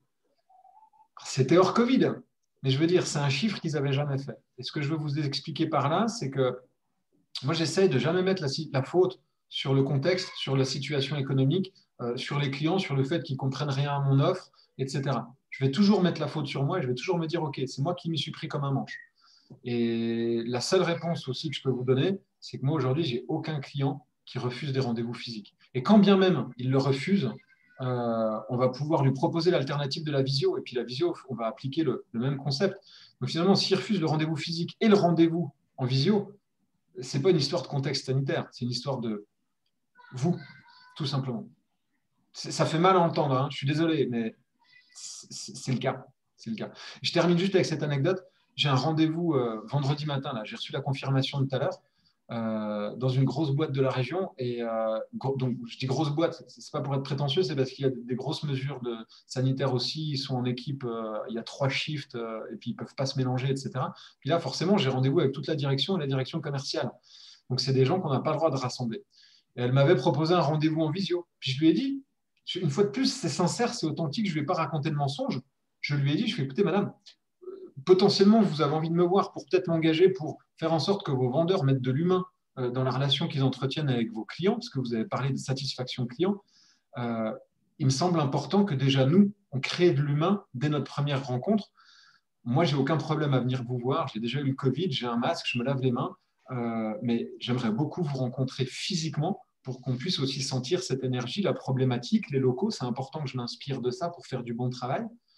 C'était hors Covid. Mais je veux dire, c'est un chiffre qu'ils n'avaient jamais fait. Et ce que je veux vous expliquer par là, c'est que moi, j'essaye de ne jamais mettre la, la faute sur le contexte, sur la situation économique, euh, sur les clients, sur le fait qu'ils ne comprennent rien à mon offre, et cetera. Je vais toujours mettre la faute sur moi et je vais toujours me dire, OK, c'est moi qui m'y suis pris comme un manche. Et la seule réponse aussi que je peux vous donner, c'est que moi, aujourd'hui, je n'ai aucun client qui refuse des rendez-vous physiques. Et quand bien même il le refuse, Euh, on va pouvoir lui proposer l'alternative de la visio. Et puis la visio, on va appliquer le, le même concept. Donc finalement, s'il refuse le rendez-vous physique et le rendez-vous en visio, ce n'est pas une histoire de contexte sanitaire, c'est une histoire de vous, tout simplement. Ça fait mal à entendre, hein, je suis désolé, mais c'est le cas. C'est le cas. Je termine juste avec cette anecdote. J'ai un rendez-vous euh, vendredi matin, là. J'ai reçu la confirmation tout à l'heure. Euh, dans une grosse boîte de la région. Et euh, donc, je dis grosse boîte, c'est pas pour être prétentieux, c'est parce qu'il y a des grosses mesures de, sanitaires aussi. Ils sont en équipe, euh, il y a trois shifts euh, et puis ils peuvent pas se mélanger, et cetera. Puis là, forcément, j'ai rendez-vous avec toute la direction et la direction commerciale. Donc, c'est des gens qu'on n'a pas le droit de rassembler. Et elle m'avait proposé un rendez-vous en visio. Puis je lui ai dit, une fois de plus, c'est sincère, c'est authentique, je ne vais pas raconter de mensonges. Je lui ai dit, je lui ai dit, écoutez, madame, potentiellement, vous avez envie de me voir pour peut-être m'engager pour faire en sorte que vos vendeurs mettent de l'humain dans la relation qu'ils entretiennent avec vos clients, parce que vous avez parlé de satisfaction client. Euh, il me semble important que déjà nous, on crée de l'humain dès notre première rencontre. Moi, j'ai aucun problème à venir vous voir. J'ai déjà eu le Covid, j'ai un masque, je me lave les mains, euh, mais j'aimerais beaucoup vous rencontrer physiquement pour qu'on puisse aussi sentir cette énergie, la problématique, les locaux. C'est important que je m'inspire de ça pour faire du bon travail.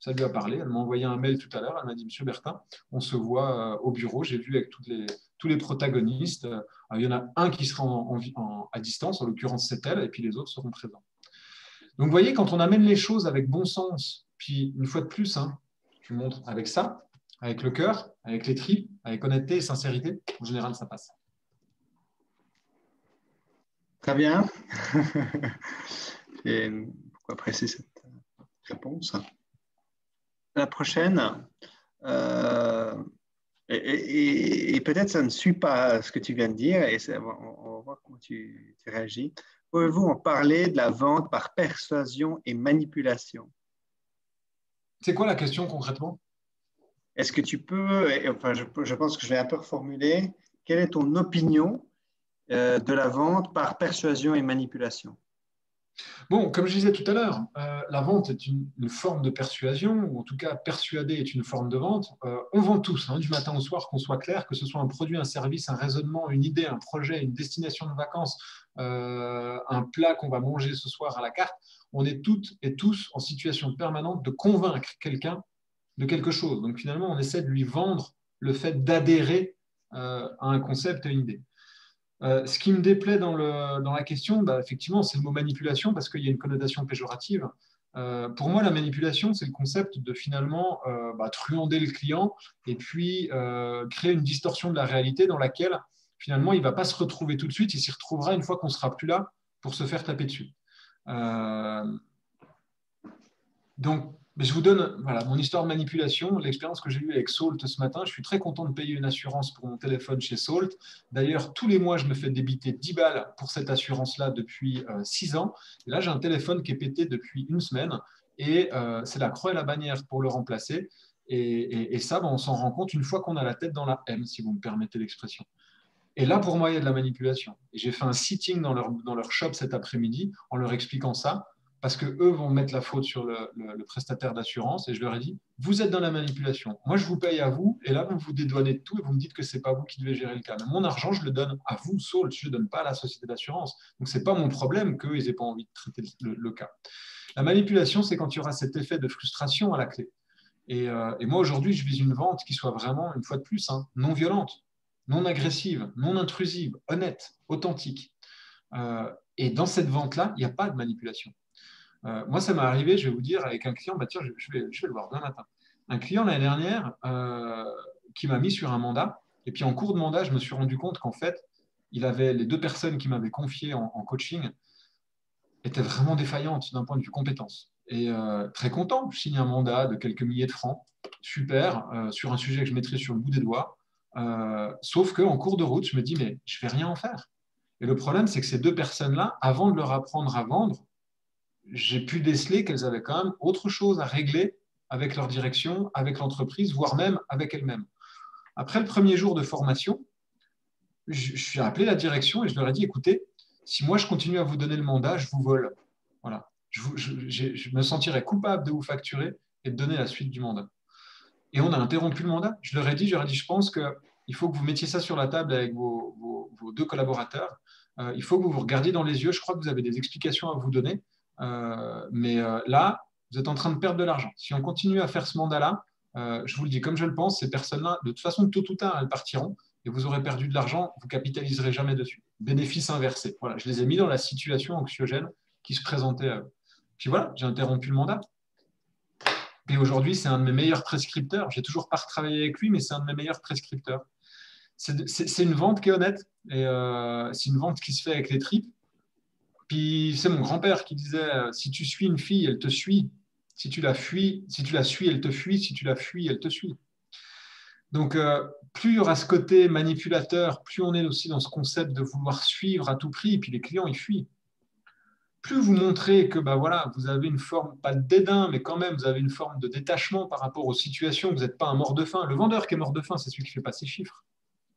Ça lui a parlé. Elle m'a envoyé un mail tout à l'heure. Elle m'a dit, Monsieur Bertin, on se voit euh, au bureau. J'ai vu avec toutes les, tous les protagonistes. Euh, il y en a un qui sera en, en, en, à distance, en l'occurrence c'est elle, et puis les autres seront présents. Donc, vous voyez, quand on amène les choses avec bon sens, puis une fois de plus, hein, je vous montre avec ça, avec le cœur, avec les tripes, avec honnêteté et sincérité, en général, ça passe.
Très bien. Et pourquoi apprécier cette réponse? La prochaine, euh, et, et, et peut-être ça ne suit pas ce que tu viens de dire, et ça, on, on va voir comment tu, tu réagis. Pouvez-vous en parler de la vente par persuasion et manipulation?
C'est quoi la question concrètement?
Est-ce que tu peux, et, enfin, je, je pense que je vais un peu reformuler, quelle est ton opinion euh, de la vente par persuasion et manipulation?
Bon, comme je disais tout à l'heure, euh, la vente est une, une forme de persuasion, ou en tout cas persuader est une forme de vente. Euh, on vend tous, hein, du matin au soir, qu'on soit clair, que ce soit un produit, un service, un raisonnement, une idée, un projet, une destination de vacances, euh, un plat qu'on va manger ce soir à la carte. On est toutes et tous en situation permanente de convaincre quelqu'un de quelque chose. Donc finalement, on essaie de lui vendre le fait d'adhérer euh, à un concept, à une idée. Euh, ce qui me déplaît dans, le, dans la question, bah, effectivement, c'est le mot manipulation parce qu'il y a une connotation péjorative. Euh, pour moi, la manipulation, c'est le concept de finalement euh, bah, truander le client et puis euh, créer une distorsion de la réalité dans laquelle finalement il ne va pas se retrouver tout de suite, il s'y retrouvera une fois qu'on ne sera plus là pour se faire taper dessus. Euh, donc, je vous donne voilà, mon histoire de manipulation, l'expérience que j'ai eue avec Salt ce matin. Je suis très content de payer une assurance pour mon téléphone chez Salt. D'ailleurs, tous les mois, je me fais débiter dix balles pour cette assurance-là depuis euh, six ans. Et là, j'ai un téléphone qui est pété depuis une semaine et euh, c'est la croix et la bannière pour le remplacer. Et, et, et ça, ben, on s'en rend compte une fois qu'on a la tête dans la M, si vous me permettez l'expression. Et là, pour moi, il y a de la manipulation. Et j'ai fait un sitting dans leur, dans leur shop cet après-midi en leur expliquant ça, parce qu'eux vont mettre la faute sur le, le, le prestataire d'assurance. Et je leur ai dit, vous êtes dans la manipulation. Moi, je vous paye à vous, et là, vous vous dédouanez de tout, et vous me dites que ce n'est pas vous qui devez gérer le cas. Mais mon argent, je le donne à vous, Salt, je ne le donne pas à la société d'assurance. Donc, ce n'est pas mon problème qu'eux, ils n'aient pas envie de traiter le, le cas. La manipulation, c'est quand il y aura cet effet de frustration à la clé. Et, euh, et moi, aujourd'hui, je vise une vente qui soit vraiment, une fois de plus, hein, non violente, non agressive, non intrusive, honnête, authentique. Euh, et dans cette vente-là, il n'y a pas de manipulation. Euh, moi, ça m'est arrivé, je vais vous dire, avec un client, bah, tiens, je, je, vais, je vais le voir demain matin. Un client l'année dernière euh, qui m'a mis sur un mandat. Et puis en cours de mandat, je me suis rendu compte qu'en fait, il avait les deux personnes qui m'avaient confié en, en coaching étaient vraiment défaillantes d'un point de vue compétence. Et euh, très content, je signe un mandat de quelques milliers de francs, super, euh, sur un sujet que je maîtrise sur le bout des doigts. Euh, sauf qu'en cours de route, je me dis, mais je ne vais rien en faire. Et le problème, c'est que ces deux personnes-là, avant de leur apprendre à vendre, j'ai pu déceler qu'elles avaient quand même autre chose à régler avec leur direction, avec l'entreprise, voire même avec elles-mêmes. Après le premier jour de formation, je, je suis appelé la direction et je leur ai dit, écoutez, si moi je continue à vous donner le mandat, je vous vole. Voilà. Je, vous, je, je, je me sentirais coupable de vous facturer et de donner la suite du mandat. Et on a interrompu le mandat. Je leur ai dit, je leur ai dit, je pense qu'il faut que vous mettiez ça sur la table avec vos, vos, vos deux collaborateurs. Euh, il faut que vous vous regardiez dans les yeux. Je crois que vous avez des explications à vous donner. Euh, mais euh, là, vous êtes en train de perdre de l'argent. Si on continue à faire ce mandat-là, euh, je vous le dis comme je le pense, ces personnes-là, de toute façon, tôt ou tard, elles partiront et vous aurez perdu de l'argent, vous capitaliserez jamais dessus. Bénéfice inversé. Voilà, je les ai mis dans la situation anxiogène qui se présentait à eux. Puis voilà, j'ai interrompu le mandat. Et aujourd'hui, c'est un de mes meilleurs prescripteurs. J'ai toujours pas retravaillé avec lui, mais c'est un de mes meilleurs prescripteurs. C'est, c'est, c'est une vente qui est honnête et euh, c'est une vente qui se fait avec les tripes. Puis c'est mon grand-père qui disait euh, si tu suis une fille, elle te suit. Si tu la fuis, si tu la suis, elle te fuit. Si tu la fuis, elle te suit. Donc, euh, plus il y aura ce côté manipulateur, plus on est aussi dans ce concept de vouloir suivre à tout prix, et puis les clients, ils fuient. Plus vous montrez que bah, voilà, vous avez une forme, pas de dédain, mais quand même, vous avez une forme de détachement par rapport aux situations, vous n'êtes pas un mort de faim. Le vendeur qui est mort de faim, c'est celui qui ne fait pas ses chiffres.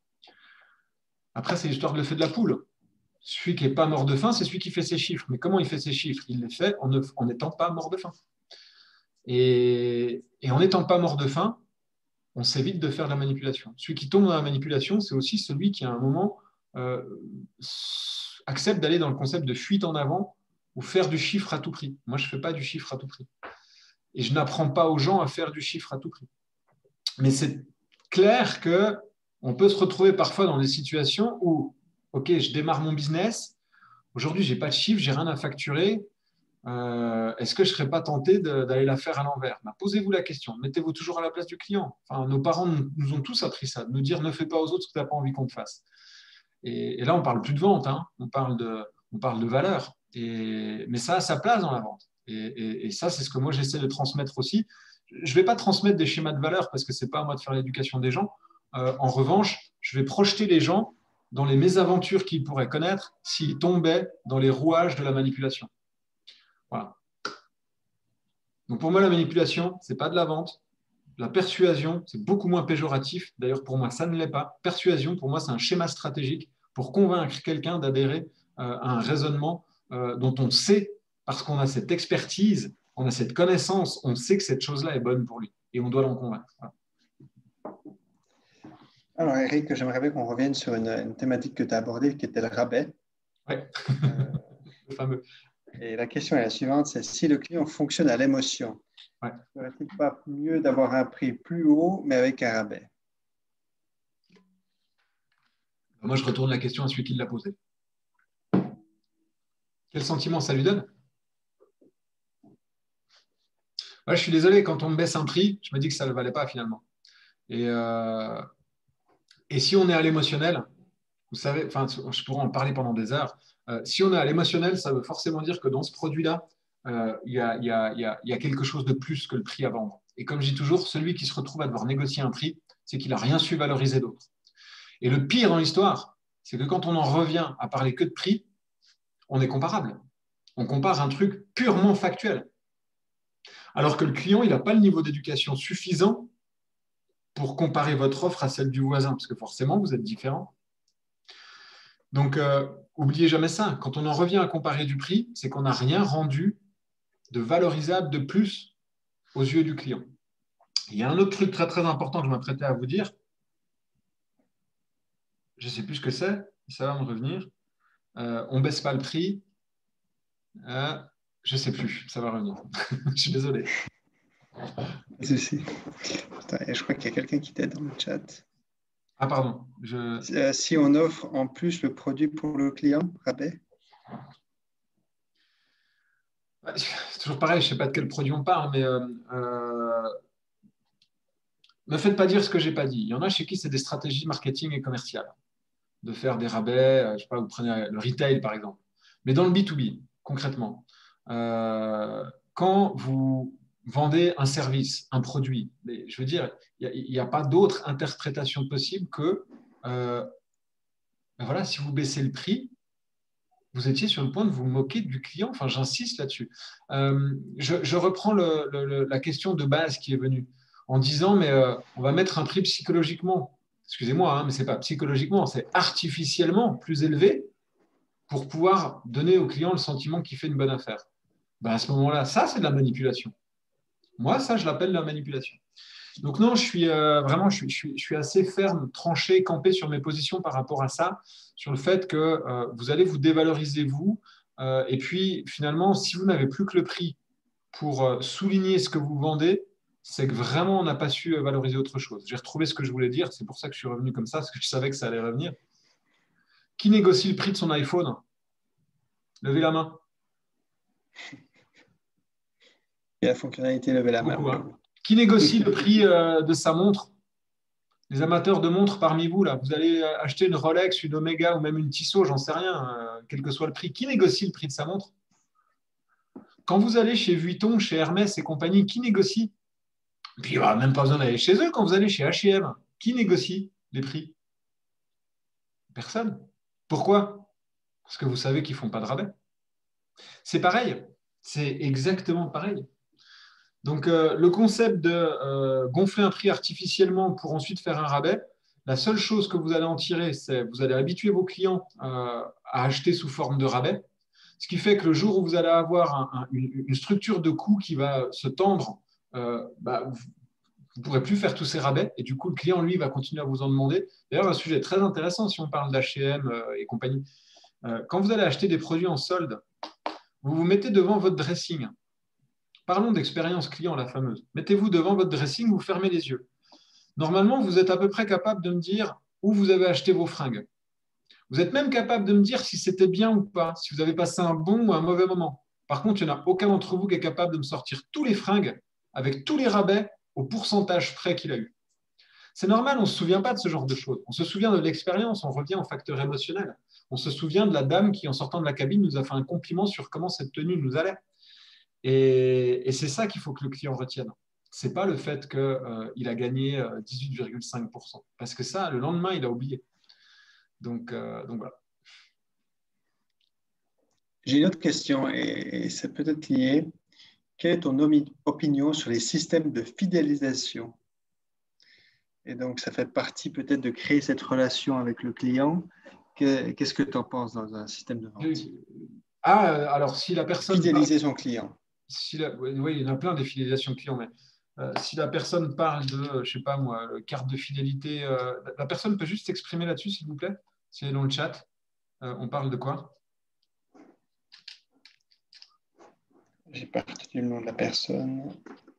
Après, c'est l'histoire de l'œuf et de la poule. Celui qui n'est pas mort de faim, c'est celui qui fait ses chiffres. Mais comment il fait ses chiffres? Il les fait en n'étant pas mort de faim. Et, et en n'étant pas mort de faim, on s'évite de faire de la manipulation. Celui qui tombe dans la manipulation, c'est aussi celui qui, à un moment, euh, accepte d'aller dans le concept de fuite en avant ou faire du chiffre à tout prix. Moi, je ne fais pas du chiffre à tout prix. et je n'apprends pas aux gens à faire du chiffre à tout prix. Mais c'est clair qu'on peut se retrouver parfois dans des situations où, OK, je démarre mon business, aujourd'hui, je n'ai pas de chiffre, je n'ai rien à facturer. Euh, est-ce que je ne serais pas tenté de, d'aller la faire à l'envers? Ben, posez-vous la question, mettez-vous toujours à la place du client. Enfin, nos parents nous, nous ont tous appris ça, de nous dire ne fais pas aux autres ce que tu n'as pas envie qu'on te fasse. Et, et là, on ne parle plus de vente, hein, on parle de, on parle de valeur. Et, mais ça a sa place dans la vente. Et, et, et ça, c'est ce que moi, j'essaie de transmettre aussi. Je ne vais pas transmettre des schémas de valeur parce que ce n'est pas à moi de faire l'éducation des gens. Euh, en revanche, je vais projeter les gens dans les mésaventures qu'ils pourraient connaître s'ils tombaient dans les rouages de la manipulation. Voilà. Donc pour moi, la manipulation, ce n'est pas de la vente. La persuasion, c'est beaucoup moins péjoratif. D'ailleurs, pour moi, ça ne l'est pas. Persuasion, pour moi, c'est un schéma stratégique pour convaincre quelqu'un d'adhérer euh, à un raisonnement euh, dont on sait, parce qu'on a cette expertise, on a cette connaissance, on sait que cette chose-là est bonne pour lui. Et on doit l'en convaincre. Voilà.
Alors, Eric, j'aimerais bien qu'on revienne sur une, une thématique que tu as abordée, qui était le rabais.
Oui,
euh,
le fameux.
Et la question est la suivante, c'est si le client fonctionne à l'émotion,
ouais.
serait-il pas mieux d'avoir un prix plus haut, mais avec un rabais?
Moi, je retourne la question à celui qui l'a posée. Quel sentiment ça lui donne? Ouais, je suis désolé, quand on me baisse un prix, je me dis que ça ne le valait pas finalement. Et, euh, et si on est à l'émotionnel, vous savez, enfin, je pourrais en parler pendant des heures. Euh, si on est à l'émotionnel, ça veut forcément dire que dans ce produit-là, euh, il y, a, y, a, y, a, y a quelque chose de plus que le prix à vendre. Et comme je dis toujours, celui qui se retrouve à devoir négocier un prix, c'est qu'il n'a rien su valoriser d'autre. Et le pire dans l'histoire, c'est que quand on en revient à parler que de prix, on est comparable. On compare un truc purement factuel. Alors que le client, il n'a pas le niveau d'éducation suffisant pour comparer votre offre à celle du voisin, parce que forcément, vous êtes différents. Donc, euh, oubliez jamais ça. Quand on en revient à comparer du prix, c'est qu'on n'a rien rendu de valorisable de plus aux yeux du client. Il y a un autre truc très, très important que je m'apprêtais à vous dire. Je ne sais plus ce que c'est, ça va me revenir. Euh, on ne baisse pas le prix. Euh, je ne sais plus, ça va revenir. Je suis désolé.
Ceci. Attends, je crois qu'il y a quelqu'un qui t'aide dans le chat.
Ah, pardon. Je...
Euh, si on offre en plus le produit pour le client, rabais?
C'est toujours pareil, je ne sais pas de quel produit on parle, mais euh, euh, ne faites pas dire ce que je n'ai pas dit. Il y en a chez qui c'est des stratégies marketing et commerciales, de faire des rabais, je ne sais pas, vous prenez le retail par exemple. Mais dans le B deux B, concrètement, euh, quand vous vendez un service, un produit, mais je veux dire, il n'y a, a pas d'autre interprétation possible que, euh, ben voilà, si vous baissez le prix, vous étiez sur le point de vous moquer du client. Enfin, j'insiste là-dessus. Euh, je, je reprends le, le, la question de base qui est venue en disant, mais euh, on va mettre un prix psychologiquement, excusez-moi, hein, mais ce n'est pas psychologiquement, c'est artificiellement plus élevé pour pouvoir donner au client le sentiment qu'il fait une bonne affaire. Ben, à ce moment-là, ça, c'est de la manipulation. Moi, ça, je l'appelle de la manipulation. Donc non, je suis euh, vraiment, je suis, je, suis, je suis assez ferme, tranché, campé sur mes positions par rapport à ça, sur le fait que euh, vous allez vous dévaloriser vous, euh, et puis finalement, si vous n'avez plus que le prix pour euh, souligner ce que vous vendez, c'est que vraiment on n'a pas su valoriser autre chose. J'ai retrouvé ce que je voulais dire, c'est pour ça que je suis revenu comme ça, parce que je savais que ça allait revenir. Qui négocie le prix de son iPhone? Levez la main.
Et la fonctionnalité lever la main.
Beaucoup, hein. Qui négocie le prix euh, de sa montre? Les amateurs de montres parmi vous, là, vous allez acheter une Rolex, une Omega ou même une Tissot, j'en sais rien, euh, quel que soit le prix. Qui négocie le prix de sa montre? Quand vous allez chez Vuitton, chez Hermès et compagnie, qui négocie? Et puis, il n'y aura même pas besoin d'aller chez eux quand vous allez chez H et M. Qui négocie les prix? Personne. Pourquoi? Parce que vous savez qu'ils ne font pas de rabais. C'est pareil. C'est exactement pareil. Donc, euh, le concept de euh, gonfler un prix artificiellement pour ensuite faire un rabais, la seule chose que vous allez en tirer, c'est que vous allez habituer vos clients euh, à acheter sous forme de rabais, ce qui fait que le jour où vous allez avoir un, un, une, une structure de coût qui va se tendre, euh, bah, vous ne pourrez plus faire tous ces rabais et du coup, le client, lui, va continuer à vous en demander. D'ailleurs, un sujet très intéressant si on parle d'H et M euh, et compagnie. Euh, quand vous allez acheter des produits en solde, vous vous mettez devant votre dressing. Parlons d'expérience client, la fameuse. Mettez-vous devant votre dressing, vous fermez les yeux. Normalement, vous êtes à peu près capable de me dire où vous avez acheté vos fringues. Vous êtes même capable de me dire si c'était bien ou pas, si vous avez passé un bon ou un mauvais moment. Par contre, il n'y en a aucun d'entre vous qui est capable de me sortir tous les fringues avec tous les rabais au pourcentage près qu'il a eu. C'est normal, on ne se souvient pas de ce genre de choses. On se souvient de l'expérience, on revient au facteur émotionnel. On se souvient de la dame qui, en sortant de la cabine, nous a fait un compliment sur comment cette tenue nous allait. Et, et c'est ça qu'il faut que le client retienne. Ce n'est pas le fait qu'il euh, a gagné dix-huit virgule cinq pour cent. Parce que ça, le lendemain, il a oublié. Donc, euh, donc voilà.
J'ai une autre question et, et c'est peut-être lié. Quelle est ton opinion sur les systèmes de fidélisation? Et donc, ça fait partie peut-être de créer cette relation avec le client. Qu'est-ce que tu en penses dans un système de vente?
Ah, alors si la personne…
Fidéliser son client.
Si la, oui, il y en a plein des fidélisations clients, mais euh, si la personne parle de, je sais pas moi, carte de fidélité, euh, la personne peut juste s'exprimer là-dessus, s'il vous plaît, si elle est dans le chat. Euh, on parle de quoi?
J'ai pas retenu le nom de la personne.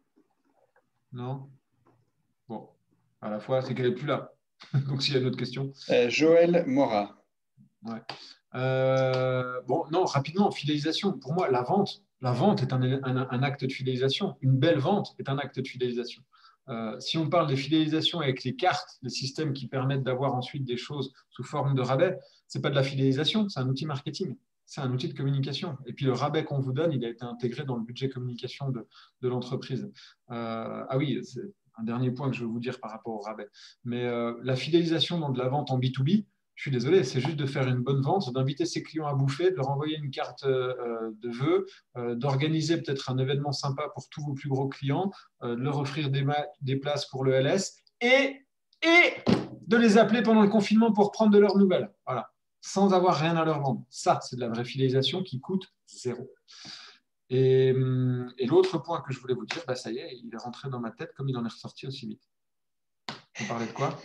Non. Bon, à la fois, c'est qu'elle n'est plus là. Donc, s'il y a une autre question.
Euh, Joël Mora.
Ouais. Euh, bon, non, rapidement, fidélisation. Pour moi, la vente, la vente est un, un, un acte de fidélisation. Une belle vente est un acte de fidélisation. Euh, si on parle des fidélisations avec les cartes, les systèmes qui permettent d'avoir ensuite des choses sous forme de rabais, ce n'est pas de la fidélisation, c'est un outil marketing. C'est un outil de communication. Et puis, le rabais qu'on vous donne, il a été intégré dans le budget communication de, de l'entreprise. Euh, ah oui, c'est un dernier point que je veux vous dire par rapport au rabais. Mais euh, la fidélisation dans de la vente en B deux B, je suis désolé, c'est juste de faire une bonne vente, d'inviter ses clients à bouffer, de leur envoyer une carte euh, de vœux, euh, d'organiser peut-être un événement sympa pour tous vos plus gros clients, euh, de leur offrir des, des places pour le L S et, et de les appeler pendant le confinement pour prendre de leurs nouvelles. Voilà. Sans avoir rien à leur vendre. Ça, c'est de la vraie fidélisation qui coûte zéro. Et, et l'autre point que je voulais vous dire, bah ça y est, il est rentré dans ma tête comme il en est ressorti aussi vite. On parlait de quoi?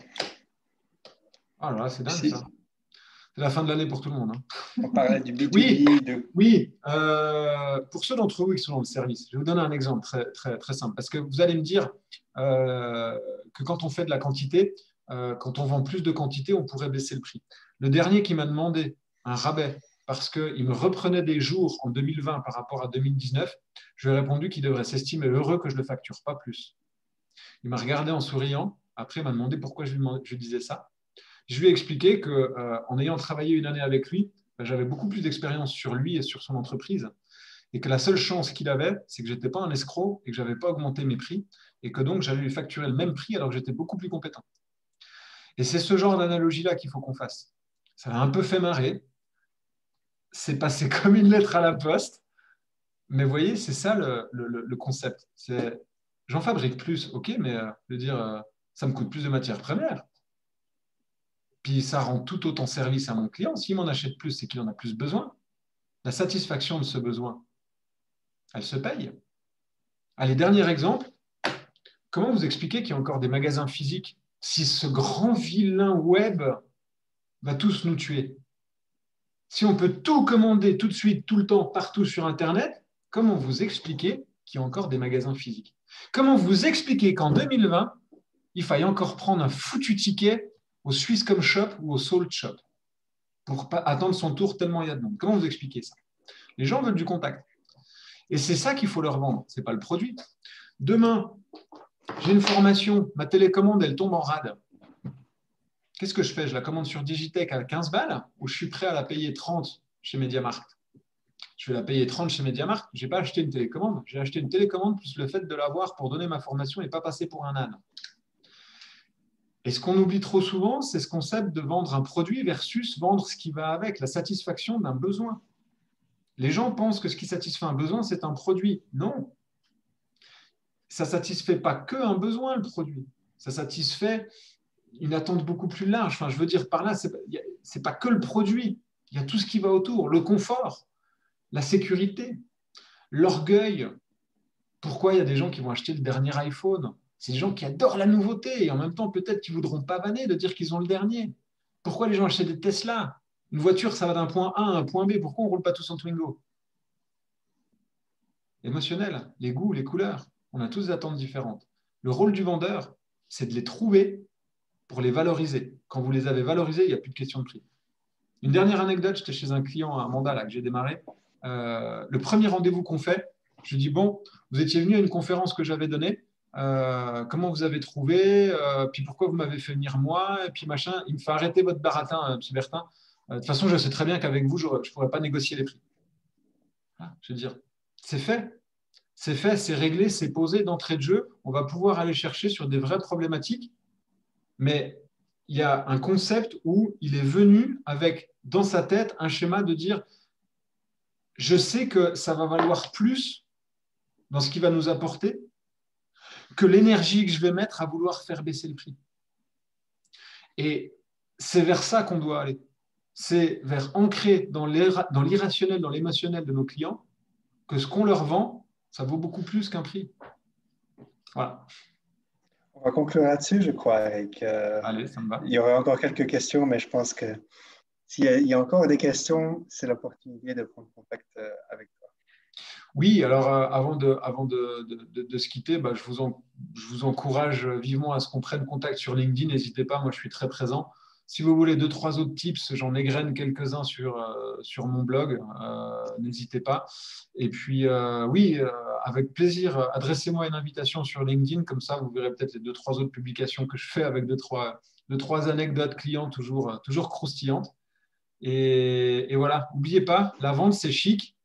Ah là là, c'est dingue si. Ça. C'est la fin de l'année pour tout le monde. Hein.
On parlait du B deux B.
Oui,
de...
oui. Euh, pour ceux d'entre vous qui sont dans le service, je vais vous donner un exemple très, très, très simple. Parce que vous allez me dire euh, que quand on fait de la quantité, euh, quand on vend plus de quantité, on pourrait baisser le prix. Le dernier qui m'a demandé un rabais parce qu'il me reprenait des jours en deux mille vingt par rapport à deux mille dix-neuf, je lui ai répondu qu'il devrait s'estimer heureux que je ne le facture pas plus. Il m'a regardé en souriant. Après, il m'a demandé pourquoi je lui, demandais, je lui disais ça. Je lui ai expliqué qu'en euh, ayant travaillé une année avec lui, ben, j'avais beaucoup plus d'expérience sur lui et sur son entreprise et que la seule chance qu'il avait, c'est que je n'étais pas un escroc et que je n'avais pas augmenté mes prix et que donc j'allais lui facturer le même prix alors que j'étais beaucoup plus compétent. Et c'est ce genre d'analogie-là qu'il faut qu'on fasse. Ça m'a un peu fait marrer. C'est passé comme une lettre à la poste. Mais vous voyez, c'est ça le, le, le concept. C'est, j'en fabrique plus, ok, mais euh, je veux dire, euh, ça me coûte plus de matières premières. Puis ça rend tout autant service à mon client. S'il m'en achète plus, c'est qu'il en a plus besoin. La satisfaction de ce besoin, elle se paye. Allez, dernier exemple. Comment vous expliquer qu'il y a encore des magasins physiques si ce grand vilain web va tous nous tuer? Si on peut tout commander tout de suite, tout le temps, partout sur Internet, comment vous expliquer qu'il y a encore des magasins physiques? Comment vous expliquer qu'en deux mille vingt, il faille encore prendre un foutu ticket au Swisscom Shop ou au Salt Shop pour pas attendre son tour tellement il y a de monde? Comment vous expliquez ça? Les gens veulent du contact. Et c'est ça qu'il faut leur vendre, ce n'est pas le produit. Demain, j'ai une formation, ma télécommande, elle tombe en rade. Qu'est-ce que je fais? Je la commande sur Digitech à quinze balles ou je suis prêt à la payer trente chez MediaMarkt? Je vais la payer trente chez MediaMarkt. Je n'ai pas acheté une télécommande. J'ai acheté une télécommande plus le fait de l'avoir pour donner ma formation et pas passer pour un âne. Et ce qu'on oublie trop souvent, c'est ce concept de vendre un produit versus vendre ce qui va avec, la satisfaction d'un besoin. Les gens pensent que ce qui satisfait un besoin, c'est un produit. Non. Ça ne satisfait pas qu'un besoin, le produit. Ça satisfait une attente beaucoup plus large. Enfin, je veux dire, par là, ce n'est pas que le produit. Il y a tout ce qui va autour. Le confort, la sécurité, l'orgueil. Pourquoi il y a des gens qui vont acheter le dernier iPhone? C'est des gens qui adorent la nouveauté et en même temps, peut-être qu'ils ne voudront pas vanner de dire qu'ils ont le dernier. Pourquoi les gens achètent des Tesla? Une voiture, ça va d'un point A à un point B. Pourquoi on ne roule pas tous en Twingo? émotionnelles, les goûts, les couleurs. On a tous des attentes différentes. Le rôle du vendeur, c'est de les trouver pour les valoriser. Quand vous les avez valorisés, il n'y a plus de question de prix. Une dernière anecdote, j'étais chez un client, un mandat là, que j'ai démarré. Euh, le premier rendez-vous qu'on fait, je lui dis, bon, vous étiez venu à une conférence que j'avais donnée, euh, comment vous avez trouvé, euh, puis pourquoi vous m'avez fait venir moi, et puis machin. Il me fait arrêter votre baratin, euh, M. Bertin. Euh, de toute façon, je sais très bien qu'avec vous, je ne pourrais pas négocier les prix. Ah, je veux dire, c'est fait. C'est fait, c'est réglé, c'est posé d'entrée de jeu. On va pouvoir aller chercher sur des vraies problématiques, mais il y a un concept où il est venu avec, dans sa tête, un schéma de dire je sais que ça va valoir plus dans ce qu'il va nous apporter que l'énergie que je vais mettre à vouloir faire baisser le prix. Et c'est vers ça qu'on doit aller. C'est vers ancrer dans l'irrationnel, dans l'émotionnel de nos clients, que ce qu'on leur vend, ça vaut beaucoup plus qu'un prix. Voilà.
On va conclure là-dessus, je crois, Eric. Euh,
Allez, ça me va.
Il y aura encore quelques questions, mais je pense que s'il y a, il y a encore des questions, c'est l'opportunité de prendre contact euh, avec toi.
Oui, alors euh, avant, de, avant de, de, de, de se quitter, bah, je, vous en, je vous encourage vivement à ce qu'on prenne contact sur LinkedIn. N'hésitez pas, moi je suis très présent. Si vous voulez deux, trois autres tips, j'en égrène quelques-uns sur, euh, sur mon blog. Euh, n'hésitez pas. Et puis, euh, oui, euh, avec plaisir, adressez-moi une invitation sur LinkedIn. Comme ça, vous verrez peut-être les deux, trois autres publications que je fais avec deux, trois, deux, trois anecdotes clients toujours, toujours croustillantes. Et, et voilà, n'oubliez pas, la vente, c'est chic.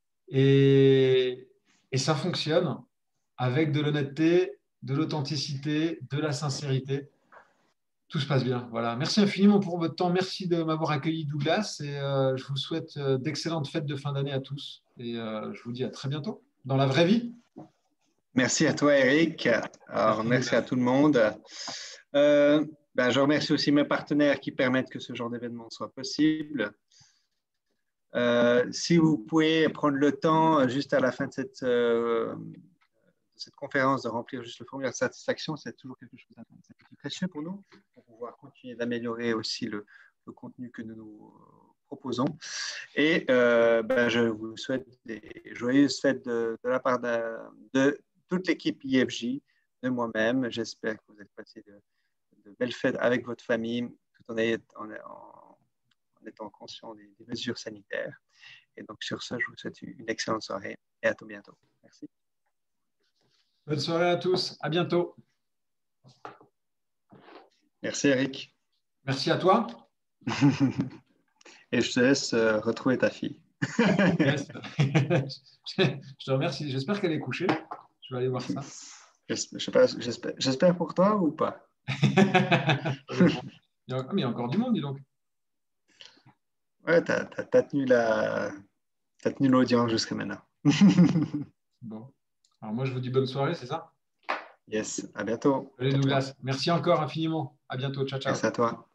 Et, et ça fonctionne avec de l'honnêteté, de l'authenticité, de la sincérité. Tout se passe bien. Voilà. Merci infiniment pour votre temps. Merci de m'avoir accueilli, Douglas. Et euh, je vous souhaite euh, d'excellentes fêtes de fin d'année à tous. Et euh, je vous dis à très bientôt dans la vraie vie.
Merci à toi, Eric. Alors, merci à tout le monde. Euh, ben, je remercie aussi mes partenaires qui permettent que ce genre d'événement soit possible. Euh, si vous pouvez prendre le temps, juste à la fin de cette, euh, cette conférence, de remplir juste le formulaire de satisfaction, c'est toujours quelque chose de précieux pour nous, pour pouvoir continuer d'améliorer aussi le, le contenu que nous nous proposons. Et euh, ben, je vous souhaite des joyeuses fêtes de, de la part de, de toute l'équipe I F J, de moi-même. J'espère que vous avez passé de, de belles fêtes avec votre famille, tout en ayant en, en, en étant conscient des, des mesures sanitaires. Et donc, sur ce, je vous souhaite une excellente soirée et à tout bientôt. Merci.
Bonne soirée à tous. À bientôt.
Merci, Eric.
Merci à toi.
Et je te laisse euh, retrouver ta fille.
Yes. Je te remercie. J'espère qu'elle est couchée. Je vais aller voir ça.
J'espère, j'espère pour toi ou pas?
il, y a, mais il y a encore du monde, dis donc.
Ouais, tu as tenu la, t'as tenu l'audience jusqu'à maintenant.
Bon. Alors moi, je vous dis bonne soirée, c'est ça?
Yes, à bientôt.
Allez, Douglas. Merci encore infiniment. À bientôt. Ciao, ciao.
Merci à toi.